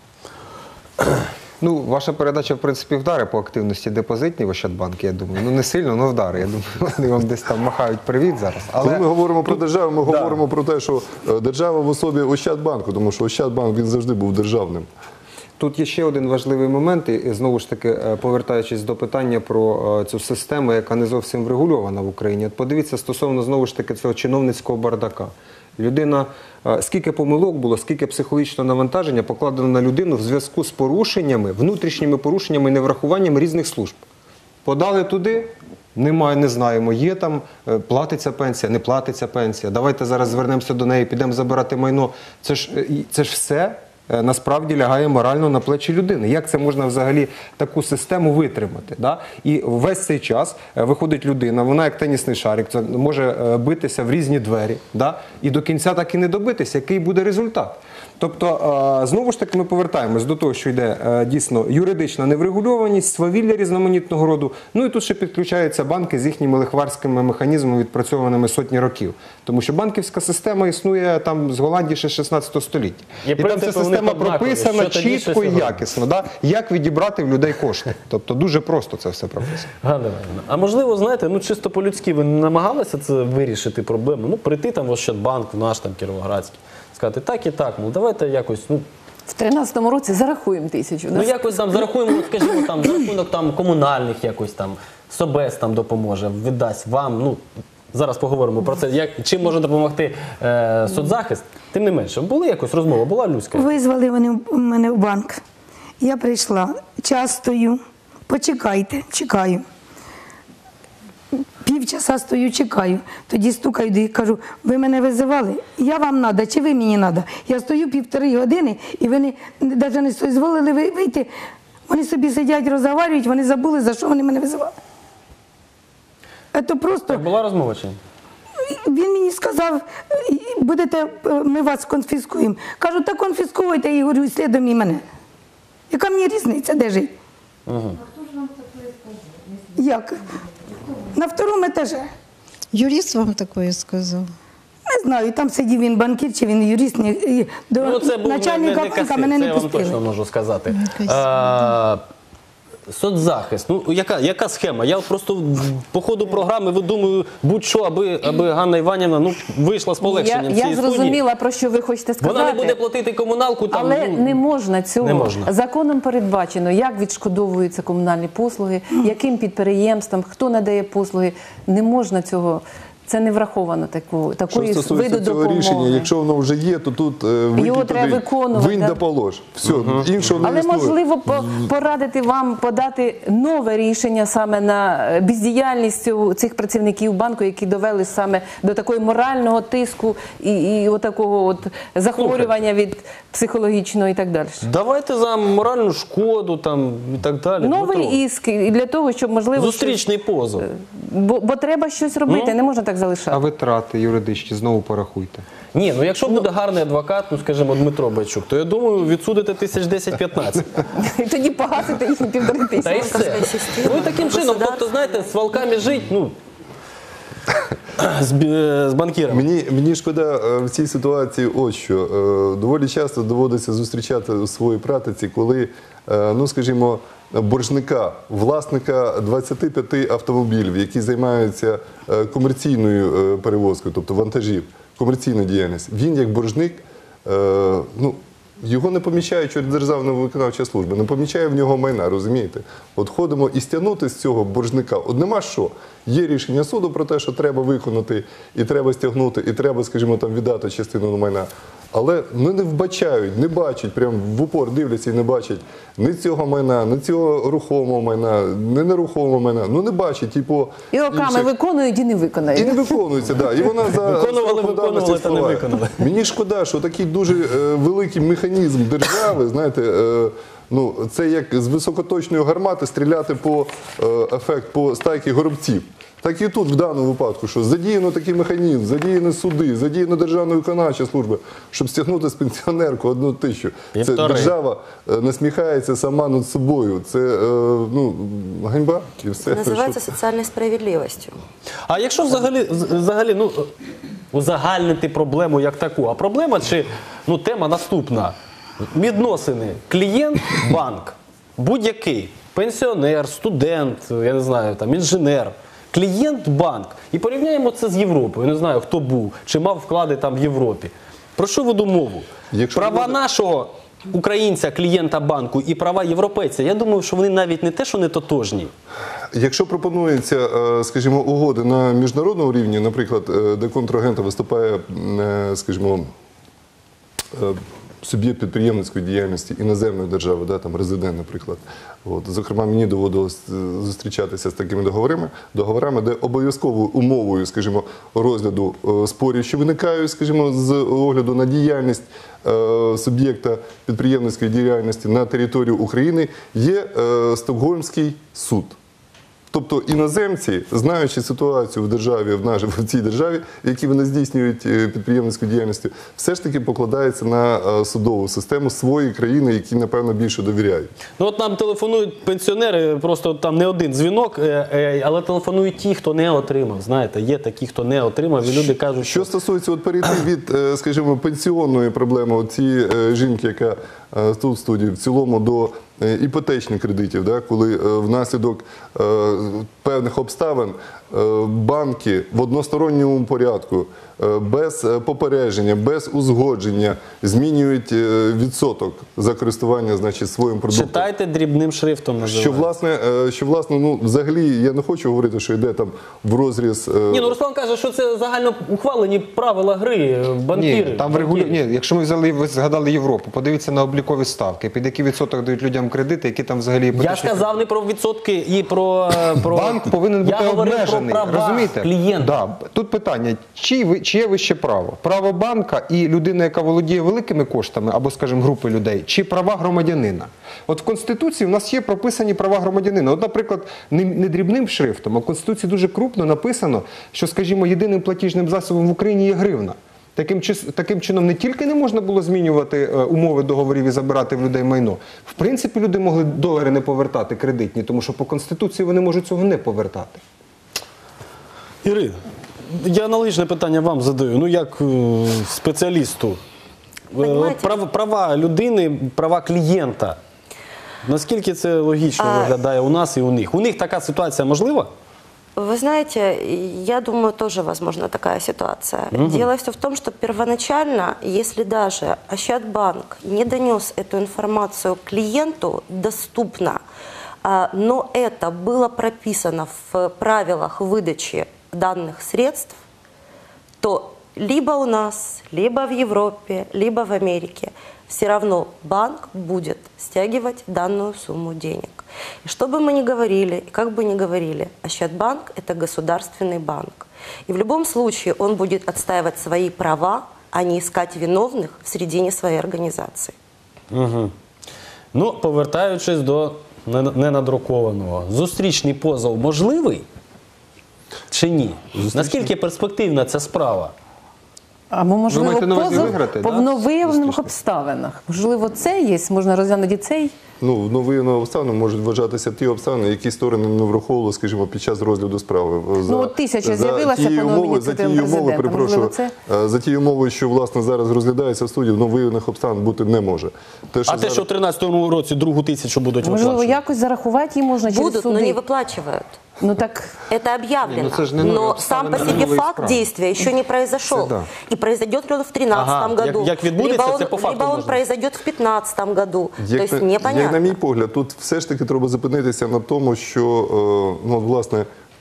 Ну, ваша передача, в принципі, вдари по активності депозитній в Ощадбанку, я думаю. Ну, не сильно, але вдари. Я думаю, вони вам десь там махають привіт зараз. Але Коли ми говоримо про державу, ми говоримо про те, що е, держава в особі Ощадбанку, тому що Ощадбанк, він завжди був державним. тут є ще один важливий момент, і знову ж таки, е, повертаючись до питання про е, цю систему, яка не зовсім врегульована в Україні. От подивіться стосовно, знову ж таки, цього чиновницького бардака. Людина, е, скільки помилок було, скільки психологічного навантаження покладено на людину в зв'язку з порушеннями, внутрішніми порушеннями і неврахуванням різних служб. Подали туди, немає, не знаємо, є там, е, платиться пенсія, не платиться пенсія, давайте зараз звернемося до неї, підемо забирати майно. Це ж, е, це ж все е, насправді лягає морально на плечі людини. Як це можна взагалі таку систему витримати? Да? І весь цей час е, виходить людина, вона як тенісний шарик, це може е, битися в різні двері, да? І до кінця так і не добитися, який буде результат. Тобто, е, знову ж таки, ми повертаємось до того, що йде е, дійсно юридична неврегульованість, свавілля різноманітного роду. Ну і тут ще підключаються банки з їхніми лихварськими механізмами, відпрацьованими сотні років. Тому що банківська система існує там з Голландії ще з шістнадцятого століття. І І там принципи ця в них система однакові. прописана Що тоді, чітко що і сьогодні. якісно. Да? Як відібрати в людей кошти. Тобто дуже просто це все прописано. Ганна Іванівна, а можливо, знаєте, ну чисто по-людськи ви не намагалися це вирішити проблему? Ну, прийти там в Ощадбанк, в наш там Кіровоградський, сказати так і так, ну давайте якось, ну, В тринадцятому році зарахуємо тисячу. ну якось там зарахуємо, ну, скажімо, там, за рахунок там комунальних якось там, Собес там допоможе, віддасть вам, ну, зараз поговоримо про це, як, чим може допомогти е, соцзахист. Тим не менше, були якось розмова, була людська? Визвали вони в- мене в банк. Я прийшла, час стою, почекайте, чекаю. Півчаса стою, чекаю. Тоді стукаю і кажу, ви мене визивали? Я вам треба, чи ви мені треба? Я стою півтори години, і вони навіть не дозволили ви- вийти. Вони собі сидять, розговорюють, вони забули, за що вони мене визивали. Це просто... Так була розмова чи ні? Він мені сказав, будете, ми вас конфіскуємо. Кажу, та конфіскуйте, і говорю, слідом і мене. Яка мені різниця, де жить? Угу. Як? На второму етажі. Юрист вам такое сказал? Не знаю, там сидів він банкір, чи він юрист. Ні, і до Ну, це був не, не, начальника не банка касир, мене це не я вам пустили. точно можу сказати. касир, А, соцзахист, ну яка, яка схема? Я от просто по ходу програми видумую будь-що, аби, аби Ганна Іванівна ну, вийшла з Я, полегшенням я цієї студії. зрозуміла, про що ви хочете сказати. Вона не буде платити комуналку там. Але ну, не можна цього. не можна. Законом передбачено, як відшкодовуються комунальні послуги, яким підприємствам, хто надає послуги. Не можна цього. Це не враховано таку, Що такої стосується виду цього допомоги. рішення, якщо воно вже є, то тут е, викинь Його треба туди, виконувати, винь да. да полож. Все, іншого не Але існує. можливо по- порадити вам подати нове рішення саме на е, бездіяльність цього- цих працівників банку, які довели саме до такого морального тиску і, і отакого от захворювання від психологічного і так далі. Давайте за моральну шкоду там і так далі. Новий Дмитро. іск і для того, щоб можливо Зустрічний позов. щось- бо, бо треба щось робити, Ну. не можна так А залишати. витрати юридичні знову порахуйте. Ні, ну якщо буде гарний адвокат, ну скажімо, Дмитро Бойчук, то я думаю, відсудите тисяч десять-п'ятнадцять. І тоді погасити їхні півтори Та й тисячі. все. Ну і таким чином, тобто, знаєте, з волками жить, ну, з, бі- з банкірами. Мені, мені шкода е, в цій ситуації ось що. Е, Доволі часто доводиться зустрічати у своїй практиці, коли, е, ну скажімо, боржника, власника двадцяти п'яти автомобілів, які займаються е, комерційною е, перевозкою, тобто вантажів, комерційна діяльність, він як боржник, е, ну, його не помічає через Державна виконавча служба, не помічає в нього майна, розумієте? От ходимо і стягнути з цього боржника. От нема що. Є рішення суду про те, що треба виконати, і треба стягнути, і треба, скажімо, там віддати частину майна. Але ну, не вбачають, не бачать, прям в упор дивляться і не бачать ні цього майна, ні цього рухомого майна, ні нерухомого майна. Ну не бачать, типу... І роками інших... виконують і не виконають. І не виконується, так. Да. І вона за виконували, виконували та не виконали. Мені шкода, що такий дуже е, великий механізм держави, знаєте, е, ну, це як з високоточної гармати стріляти по е, ефект по стайки горобців. Так і тут в даному випадку, що задіяно такий механізм, задіяні суди, задіяна Державна виконавча служба, щоб стягнути з пенсіонерку одну тисячу. І Це втори. держава е, насміхається сама над собою. Це е, ну, ганьба і все. Называется социальной справедливостью. А якщо взагалі, взагалі ну, узагальнити проблему як таку, а проблема чи ну, тема наступна. Відносини клієнт-банк, будь-який, пенсіонер, студент, я не знаю, там, інженер, клієнт-банк. І порівняємо це з Європою. Я не знаю, хто був, чи мав вклади там в Європі. Про що веду мову? Якщо Права буде- нашого українця, клієнта банку і права європейця, я думаю, що вони навіть не те, що не тотожні. Якщо пропонується, е, скажімо, угоди на міжнародному рівні, наприклад, е, де контрагента виступає, е, скажімо, е, суб'єкт підприємницької діяльності іноземної держави, да, там резидент, наприклад. От, зокрема, мені доводилось е, зустрічатися з такими договорами, договорами, де обов'язковою умовою, скажімо, розгляду е, спорів, що виникають, скажімо, з огляду на діяльність е, суб'єкта підприємницької діяльності на території України, є е, Стокгольмський суд. Тобто іноземці, знаючи ситуацію в державі, в нашій в цій державі, які вони здійснюють е, підприємницьку діяльність, все ж таки покладаються на е, судову систему своєї країни, які, напевно, більше довіряють. Ну от нам телефонують пенсіонери, просто там не один дзвінок, е, е, але телефонують ті, хто не отримав. Знаєте, є такі, хто не отримав, і люди кажуть, що... Що стосується от перейти від, е, скажімо, пенсіонної проблеми от цієї е, жінки, яка е, тут в студії, в цілому до е, іпотечних кредитів, да, коли е, внаслідок е, певних обставин е, банки в односторонньому порядку, е, без е, попередження, без узгодження змінюють е, відсоток за користування, значить, своїм продуктом. Читайте дрібним шрифтом, називається. Що, власне, е, що, власне, ну, взагалі, я не хочу говорити, що йде там в розріз... е, Ні, ну Руслан каже, що це загально ухвалені правила гри, банкіри. Ні, там регулю... банкіри. Ні, якщо ми взяли, ви згадали Європу, подивіться на облікові ставки, під який відсоток дають людям кредити, які там взагалі Я іпотечні... сказав не про відсотки і про... про... Банк повинен Я бути говорив обмежений, про права розумієте? клієнта. Да. Тут питання, чи ви- чиє вище право? Право банка і людина, яка володіє великими коштами, або, скажімо, групи людей, чи права громадянина? От в Конституції в нас є прописані права громадянина. От, наприклад, не, не дрібним шрифтом, а в Конституції дуже крупно написано, що, скажімо, єдиним платіжним засобом в Україні є гривна. Таким, чис- таким чином не тільки не можна було змінювати е, умови договорів і забирати в людей майно. В принципі, люди могли долари не повертати кредитні, тому що по Конституції вони можуть цього не повертати. Ірина, я аналогічне питання вам задаю, ну як е, спеціалісту. Е, Понимаете? Прав, права людини, права клієнта. Наскільки це логічно А- виглядає у нас і у них? У них така ситуація можлива? Вы знаете, я думаю, тоже возможна такая ситуация. Дело все в том, что первоначально, если даже Ощадбанк не донес эту информацию клиенту доступно, а, но это было прописано в правилах выдачи данных средств, то либо у нас, либо в Европе, либо в Америке все равно банк будет стягивать данную сумму денег. И что бы мы ни говорили, и как бы ни говорили, Ощадбанк – это государственный банк. И в любом случае он будет отстаивать свои права, а не искать виновных в середине своей организации. Угу. Ну, повертаючись до не- ненадрукованого. Зустрічний позов можливий чи ні? Наскільки перспективна ця справа? Або, можливо, маєте на увазі позов виграти, по да? нововиявлених обставинах. Можливо, це є, можна розглянути цей. Ну, новими обставинами можуть вважатися ті обставини, які сторони не враховували, скажімо, під час розгляду справи. Ну, от тисяча за з'явилася тією по новій умовою- за ініціативі тією умовою, президента. перепрошую, Можливо, е, за тією умовою, що, власне, зараз розглядається в суді, нових обставин бути не може. Те, А те, зараз- що в тринадцятому році другу тисячу будуть Можливо, виплачувати? якось зарахувати її можна через Будут, но суди. не выплачивают. Ну так, Это объявлено. Не, ну, это же не новые но сам по обставины, себе новые факт справы. действия еще не произошел. Это да. И произойдет ли он в тринадцатом Ага, году, як- як відбудеться, либо це он, по факту либо он можна. произойдет в пятнадцатом году. То Як, есть на- непонятно. як на мій погляд, тут все ж таки треба зупинитися на тому, що, е, ну, от, власне,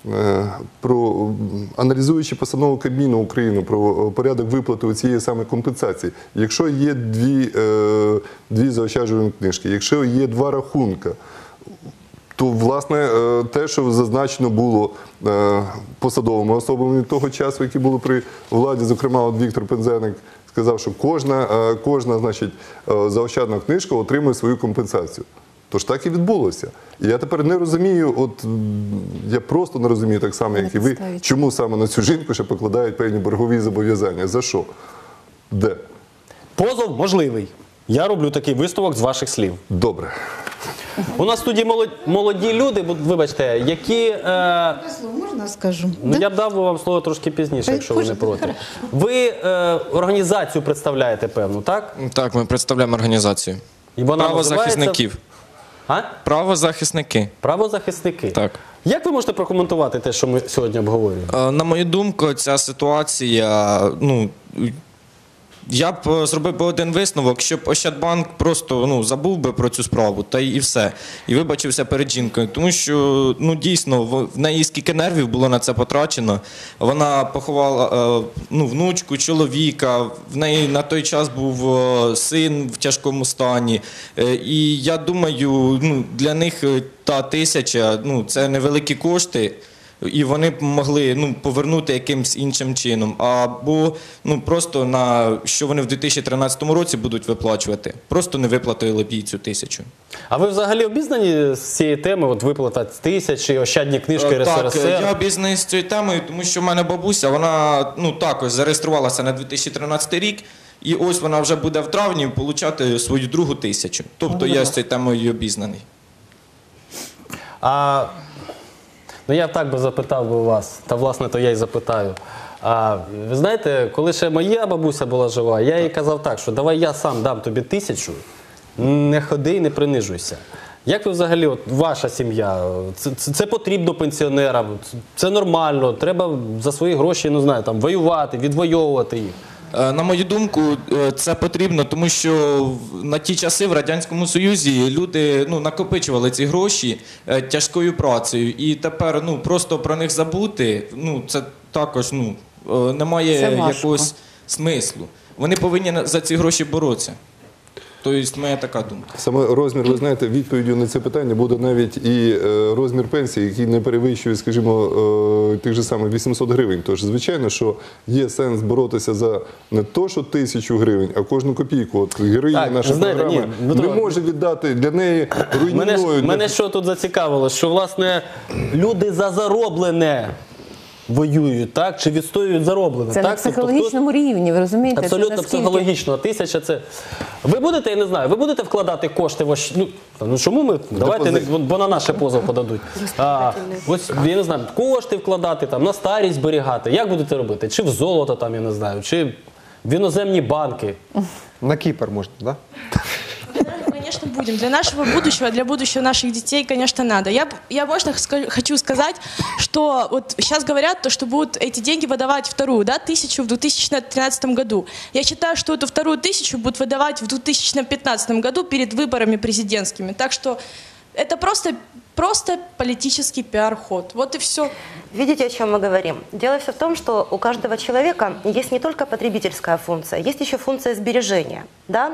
е, про аналізуючи постанову Кабміну України про порядок виплати цієї саме компенсації, якщо є дві, е, дві заощаджувальні книжки, якщо є два рахунка, то, власне, е, те, що зазначено було е, посадовими особами того часу, які були при владі, зокрема, от Віктор Пинзеник сказав, що кожна, е, кожна значить, е, заощадна книжка отримує свою компенсацію. Тож так і відбулося. І я тепер не розумію, от я просто не розумію так само, як і ви, чому саме на цю жінку ще покладають певні боргові зобов'язання. За що? Де? Позов можливий. Я роблю такий висновок з ваших слів. Добре. У нас в студії молоді, молоді люди, бо, вибачте, які... Е, Можна скажу? ну, Да? я б дав вам слово трошки пізніше, якщо ви не проти. Ви е, організацію представляєте, певно, так? Так, ми представляємо організацію. І вона Правозахисників. А? Правозахисники. Правозахисники. Так. Як ви можете прокоментувати те, що ми сьогодні обговорюємо? Е, На мою думку, ця ситуація, ну, я б зробив би один висновок, щоб Ощадбанк просто ну, забув би про цю справу, та і все. І вибачився перед жінкою. Тому що, ну, дійсно, в в неї скільки нервів було на це потрачено. Вона поховала е, ну, внучку, чоловіка, в неї на той час був е, син в тяжкому стані. Е, І я думаю, ну, для них е, та тисяча, ну, це невеликі кошти. І вони б могли ну, повернути якимось іншим чином. Або ну, просто на що вони в дві тисячі тринадцятому році будуть виплачувати. Просто не виплатили б їй цю тисячу. А ви взагалі обізнані з цієї теми, от виплата тисячі, ощадні книжки Так, РСРСР? я обізнаний з цією темою, тому що в мене бабуся, вона ну, також зареєструвалася на дві тисячі тринадцятий рік, і ось вона вже буде в травні отримати свою другу тисячу. Тобто я з цією темою обізнаний. А, ну я б так би запитав би у вас, та власне то я й запитаю. А ви знаєте, коли ще моя бабуся була жива, я їй казав так, що давай я сам дам тобі тисячу, не ходи і не принижуйся. Як ви взагалі, от ваша сім'я, це, це, це потрібно пенсіонерам, це нормально, треба за свої гроші, не знаю, там, воювати, відвоювати їх? На мою думку, це потрібно, тому що на ті часи в Радянському Союзі люди ну, накопичували ці гроші тяжкою працею. І тепер ну, просто про них забути, ну, це також ну, немає якогось смислу. Вони повинні за ці гроші боротися. Тобто, моя така думка. Саме розмір, ви знаєте, відповіддю на це питання буде навіть і е, розмір пенсії, який не перевищує, скажімо, е, тих же самих вісімсот гривень. Тож, звичайно, що є сенс боротися за не то, що тисячу гривень, а кожну копійку. От героїня нашої програми не може віддати для неї руйнівною. Мене, для... мене що тут зацікавило, що, власне, люди за зароблене воюють, так? Чи відстоюють зароблене? Це так? на психологічному тобто, рівні, ви розумієте? Абсолютно це психологічно. Тисяча це... Ви будете, я не знаю, ви будете вкладати кошти в ощ... Ну, ну чому ми? Давайте, не... бо на наше позов подадуть. А, ось, я не знаю, кошти вкладати, там, на старість зберігати. Як будете робити? Чи в золото, там, я не знаю, чи в іноземні банки? На Кипр можна, так? Да? Конечно, будем. Для нашего будущего, для будущего наших детей, конечно, надо. Я, я можно хочу сказать, что вот сейчас говорят, то, что будут эти деньги выдавать вторую, да, тысячу в две тысячи тринадцатом году. Я считаю, что эту вторую тысячу будут выдавать в две тысячи пятнадцатом году перед выборами президентскими. Так что это просто, просто политический пиар-ход. Вот и все. Видите, о чем мы говорим? Дело все в том, что у каждого человека есть не только потребительская функция, есть еще функция сбережения. Да?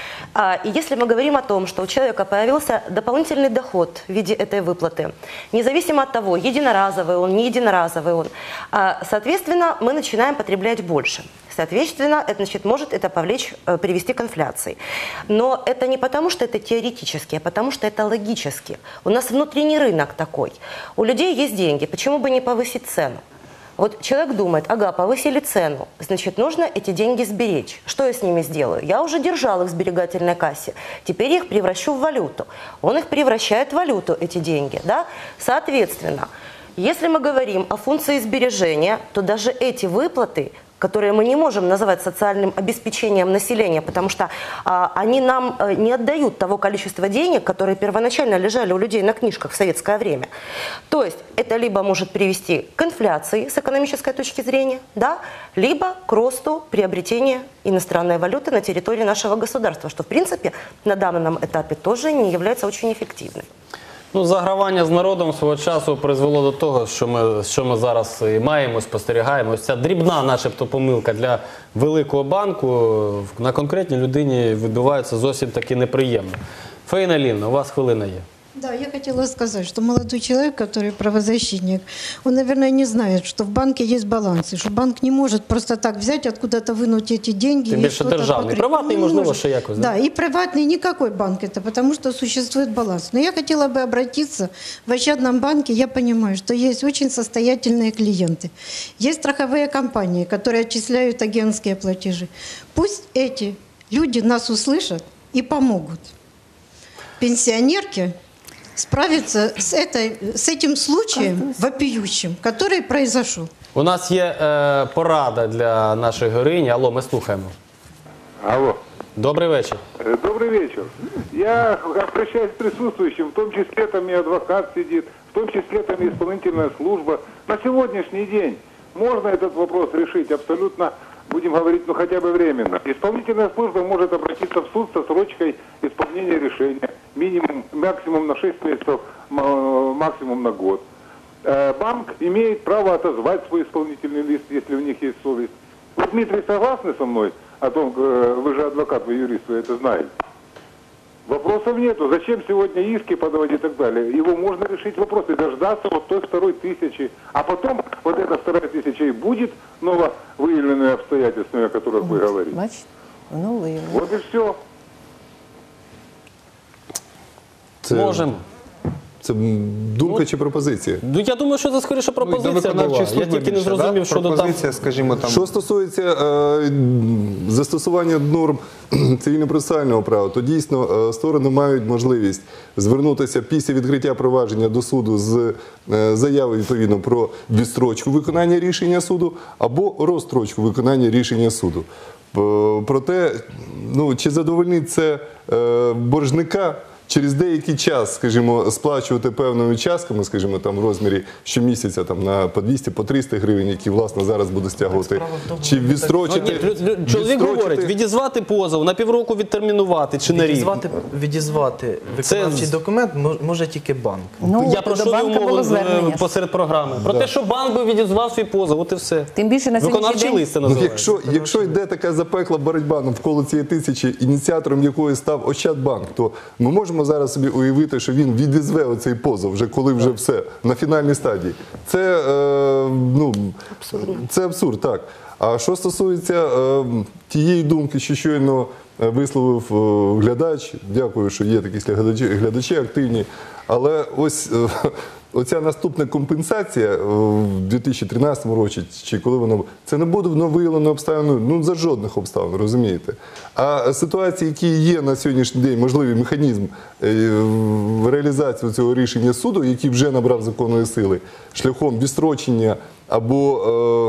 И если мы говорим о том, что у человека появился дополнительный доход в виде этой выплаты, независимо от того, единоразовый он, не единоразовый он, соответственно, мы начинаем потреблять больше. Соответственно, это значит, может это повлечь, привести к инфляции. Но это не потому, что это теоретически, а потому, что это логически. У нас внутренний рынок такой. У людей есть деньги, почему бы не повысить цену? Вот человек думает, ага, повысили цену, значит, нужно эти деньги сберечь. Что я с ними сделаю? Я уже держал их в сберегательной кассе, теперь я их превращу в валюту. Он их превращает в валюту, эти деньги, да? Соответственно, если мы говорим о функции сбережения, то даже эти выплаты, которые мы не можем называть социальным обеспечением населения, потому что а, они нам а, не отдают того количества денег, которые первоначально лежали у людей на книжках в советское время. То есть это либо может привести к инфляции с экономической точки зрения, да, либо к росту приобретения иностранной валюты на территории нашего государства, что в принципе на данном этапе тоже не является очень эффективным. Ну, загравання з народом свого часу призвело до того, що ми, що ми зараз і маємо, спостерігаємо. Ось ця дрібна, начебто, помилка для великого банку на конкретній людині відбувається зовсім таки неприємно. Фаїна Лівна, у вас хвилина є. Да, я хотела сказать, что молодой человек, который правозащитник, он, наверное, не знает, что в банке есть баланс, и что банк не может просто так взять, откуда-то вынуть эти деньги. Тим и більше что-то державний. покрыть. Приватний, Не можливо, может. ще якось. Да, и приватный никакой банк это, потому что существует баланс. Но я хотела бы обратиться в Ощадном банке. Я понимаю, что есть очень состоятельные клиенты. Есть страховые компании, которые отчисляют агентские платежи. Пусть эти люди нас услышат и помогут. Пенсионерки справиться с, этой, с этим случаем вопиющим, который произошел. У нас є е, порада для нашої героїні. Алло, ми слухаємо. Алло. Добрий вечір. Э, Добрый вечер. Я обращаюсь к присутствующим, в том числе там и адвокат сидит, в том числе там и исполнительная служба. На сегодняшний день можно этот вопрос решить абсолютно, будем говорить, ну хотя бы временно. Исполнительная служба может обратиться в суд со срочкой исполнения решения. Минимум, максимум на шесть месяцев, максимум на год. Э, Банк имеет право отозвать свой исполнительный лист, если у них есть совесть. Вы, Дмитрий, согласны со мной о том, э, вы же адвокат, вы юрист, вы это знаете? Вопросов нету. Зачем сегодня иски подавать и так далее? Его можно решить вопрос и дождаться вот той второй тысячи. А потом вот эта вторая тысяча и будет нововыявленными обстоятельствами, о которых вы говорите. Бачите? Воно виявилося. Вот и все. Можемо. Це думка чи пропозиція? Ну, я думаю, що це скоріше пропозиція була. виконавчої Я служби тільки не більше, зрозумів, да? що до там. Пропозиція, скажімо, там. Що стосується е, застосування норм цивільно-процесуального права, то дійсно е, сторони мають можливість звернутися після відкриття провадження до суду з е, заявою відповідно про відстрочку виконання рішення суду або розстрочку виконання рішення суду. П- Проте, ну, чи задовольнить це е, боржника через деякий час, скажімо, сплачувати певними частками, скажімо, там в розмірі щомісяця там на по двісті, по триста гривень, які власне зараз буде стягувати, чи Ну, відстрочити. ні, лю- лю- чоловік відстрочити- говорить, відізвати позов, на півроку відтермінувати чи на рік. Відізвати, відізвати виконавчий Це- документ мож- може тільки банк. Ну, Я прошу до банка умови було е, звернення. посеред програми. Про те, що банк би відізвав свій позов, от і все. Тим більше на сьогоднішній Виконавчий день лист це Ну, називається. якщо, якщо йде така запекла боротьба навколо цієї тисячі, ініціатором якої став Ощадбанк, то ми можемо зараз собі уявити, що він відізве оцей позов, вже коли вже все, на фінальній стадії. Це, е, ну, це абсурд, так. А що стосується е, тієї думки, що щойно е, висловив е, глядач, дякую, що є такі глядачі, глядачі активні, але ось е, оця наступна компенсація е, в дві тисячі тринадцятому році, чи коли вона, це не буде виявлено обставиною, ну за жодних обставин, розумієте. А ситуації, які є на сьогоднішній день, можливий механізм е, в реалізації цього рішення суду, який вже набрав законної сили, шляхом відстрочення або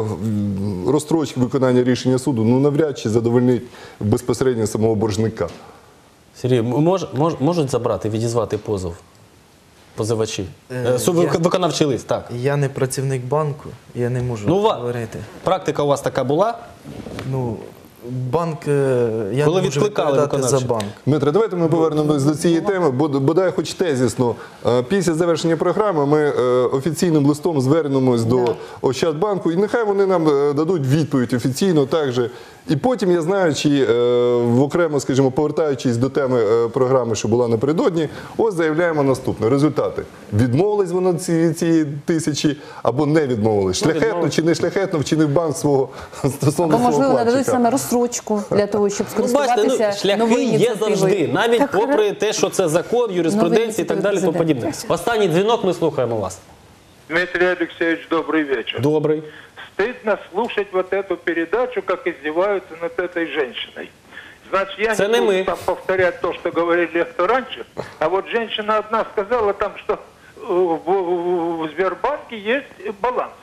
е, розстрочки виконання рішення суду, ну навряд чи задовольнить безпосередньо самого боржника. Сергій, мож, мож, можуть забрати, відізвати позов? Позивачі? Е, Е, су- я- Виконавчий лист, так. Я не працівник банку, я не можу Ну, ва- говорити. Практика у вас така була? Ну, банк, е, я Коли не можу відкликали відповідати за виконавче? банк. Дмитре, давайте ми повернемось до цієї теми, бо- бодай хоч тезісно. Е, Після завершення програми ми е, офіційним листом звернемось до Ощадбанку, і нехай вони нам е, дадуть відповідь офіційно також. І потім, я знаю, чи е, в окремо, скажімо, повертаючись до теми е, програми, що була напередодні, ось заявляємо наступне. Результати. Відмовились вони від цієї, цієї тисячі або не відмовились? Шляхетно чи не шляхетно вчинив банк свого стосовно або, свого можливо, нададуть вкладчика? саме розстрочку для того, щоб Ну, бачите, скористуватися ну, шляхи новою є ініціативою. завжди, навіть Так, попри те, що це закон, юриспруденція і так далі, тому подібне. Останній дзвінок, ми слухаємо вас. Дмитрий Алексеевич, добрый вечер. Добрий. Стыдно слушать вот эту передачу, как издеваются над этой женщиной. Значит, я Это не не буду мы. там повторять то, что говорили кто раньше, а вот женщина одна сказала там, что э, в, в- в Сбербанке есть баланс,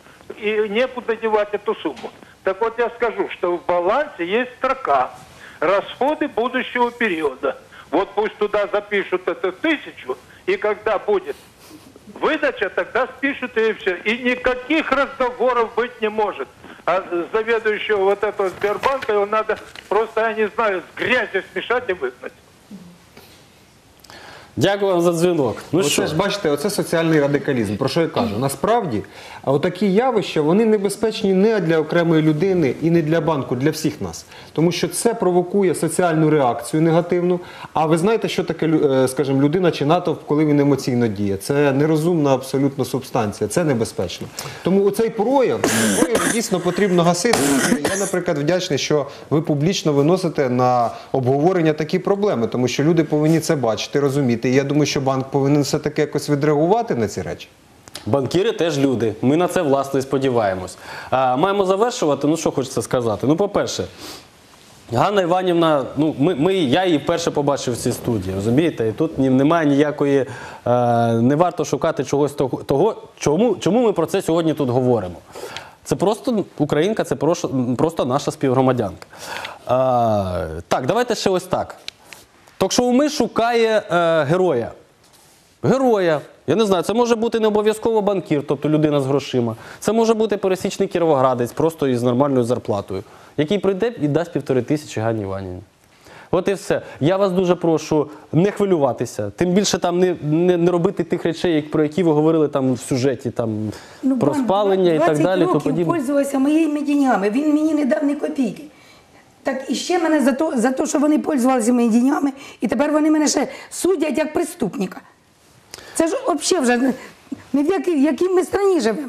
и некуда девать эту сумму. Так вот я скажу, что в балансе есть строка «Расходы будущего периода». Вот пусть туда запишут эту тысячу, и когда будет выдача, тогда спишут и все. И никаких разговоров быть не может. А заведующего вот этого Сбербанка его надо просто, я не знаю, с грязью смешать и выгнать. Дякую вам за дзвінок. Ну Оце що? ж бачите, оце соціальний радикалізм. Про що я кажу? Насправді, а отакі явища, вони небезпечні не для окремої людини і не для банку, для всіх нас. Тому що це провокує соціальну реакцію негативну. А ви знаєте, що таке, е, скажімо, людина чи натовп, коли він емоційно діє? Це нерозумна абсолютно субстанція, це небезпечно. Тому оцей прояв, прояв дійсно потрібно гасити. Я, наприклад, вдячний, що ви публічно виносите на обговорення такі проблеми, тому що люди повинні це бачити, розуміти. І я думаю, що банк повинен все-таки якось відреагувати на ці речі. Банкіри теж люди. Ми на це, власне, і сподіваємось. А, маємо завершувати. Ну, що хочеться сказати? Ну, по-перше, Ганна Іванівна, ну, ми, ми, я її вперше побачив в цій студії, розумієте? І тут ні- немає ніякої, е, не варто шукати чогось того, того чому, чому ми про це сьогодні тут говоримо. Це просто українка, це просто, просто наша співгромадянка. А, так, давайте ще ось так. Ток-шоу «Ми» шукає е, героя. Героя. Я не знаю, це може бути не обов'язково банкір, тобто людина з грошима. Це може бути пересічний кіровоградець, просто із нормальною зарплатою, який прийде і дасть півтори тисячі Ганні Іванівні. От і все. Я вас дуже прошу не хвилюватися. Тим більше там не, не, не робити тих речей, як- про які ви говорили там в сюжеті, там, Ну, про банк спалення і так двадцять далі. То років подібне. пользувався моїми деньгами, він мені не дав ні копійки. Так і ще мене за те, за те, що вони пользувалися моїми деньгами, і тепер вони мене ще судять як преступника. Це ж взагалі вже не- ми в якій, в якій ми країні живемо.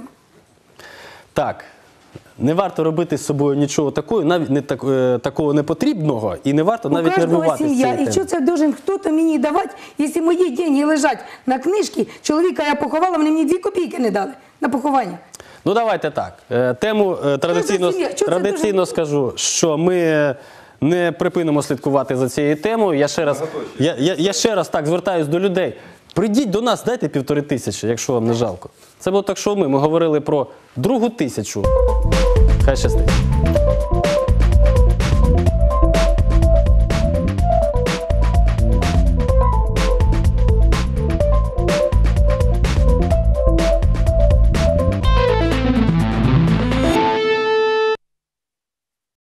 Так. Не варто робити з собою нічого такого, навіть не так, е, такого непотрібного, і не варто У навіть кожного нервуватися. сім'я. І що це должен хтось мені давати, якщо мої деньги лежать на книжці, чоловіка я поховала, вони мені дві копійки не дали на поховання. Ну давайте так. Е, Тему е, традиційно, сім'я? Чого це традиційно дуже- скажу, що ми не припинимо слідкувати за цією темою. Я ще раз, я, я, я ще раз так звертаюсь до людей. Прийдіть до нас, дайте півтори тисячі, якщо вам не жалко. Це було так, що ми. Ми говорили про другу тисячу. Хай щастить.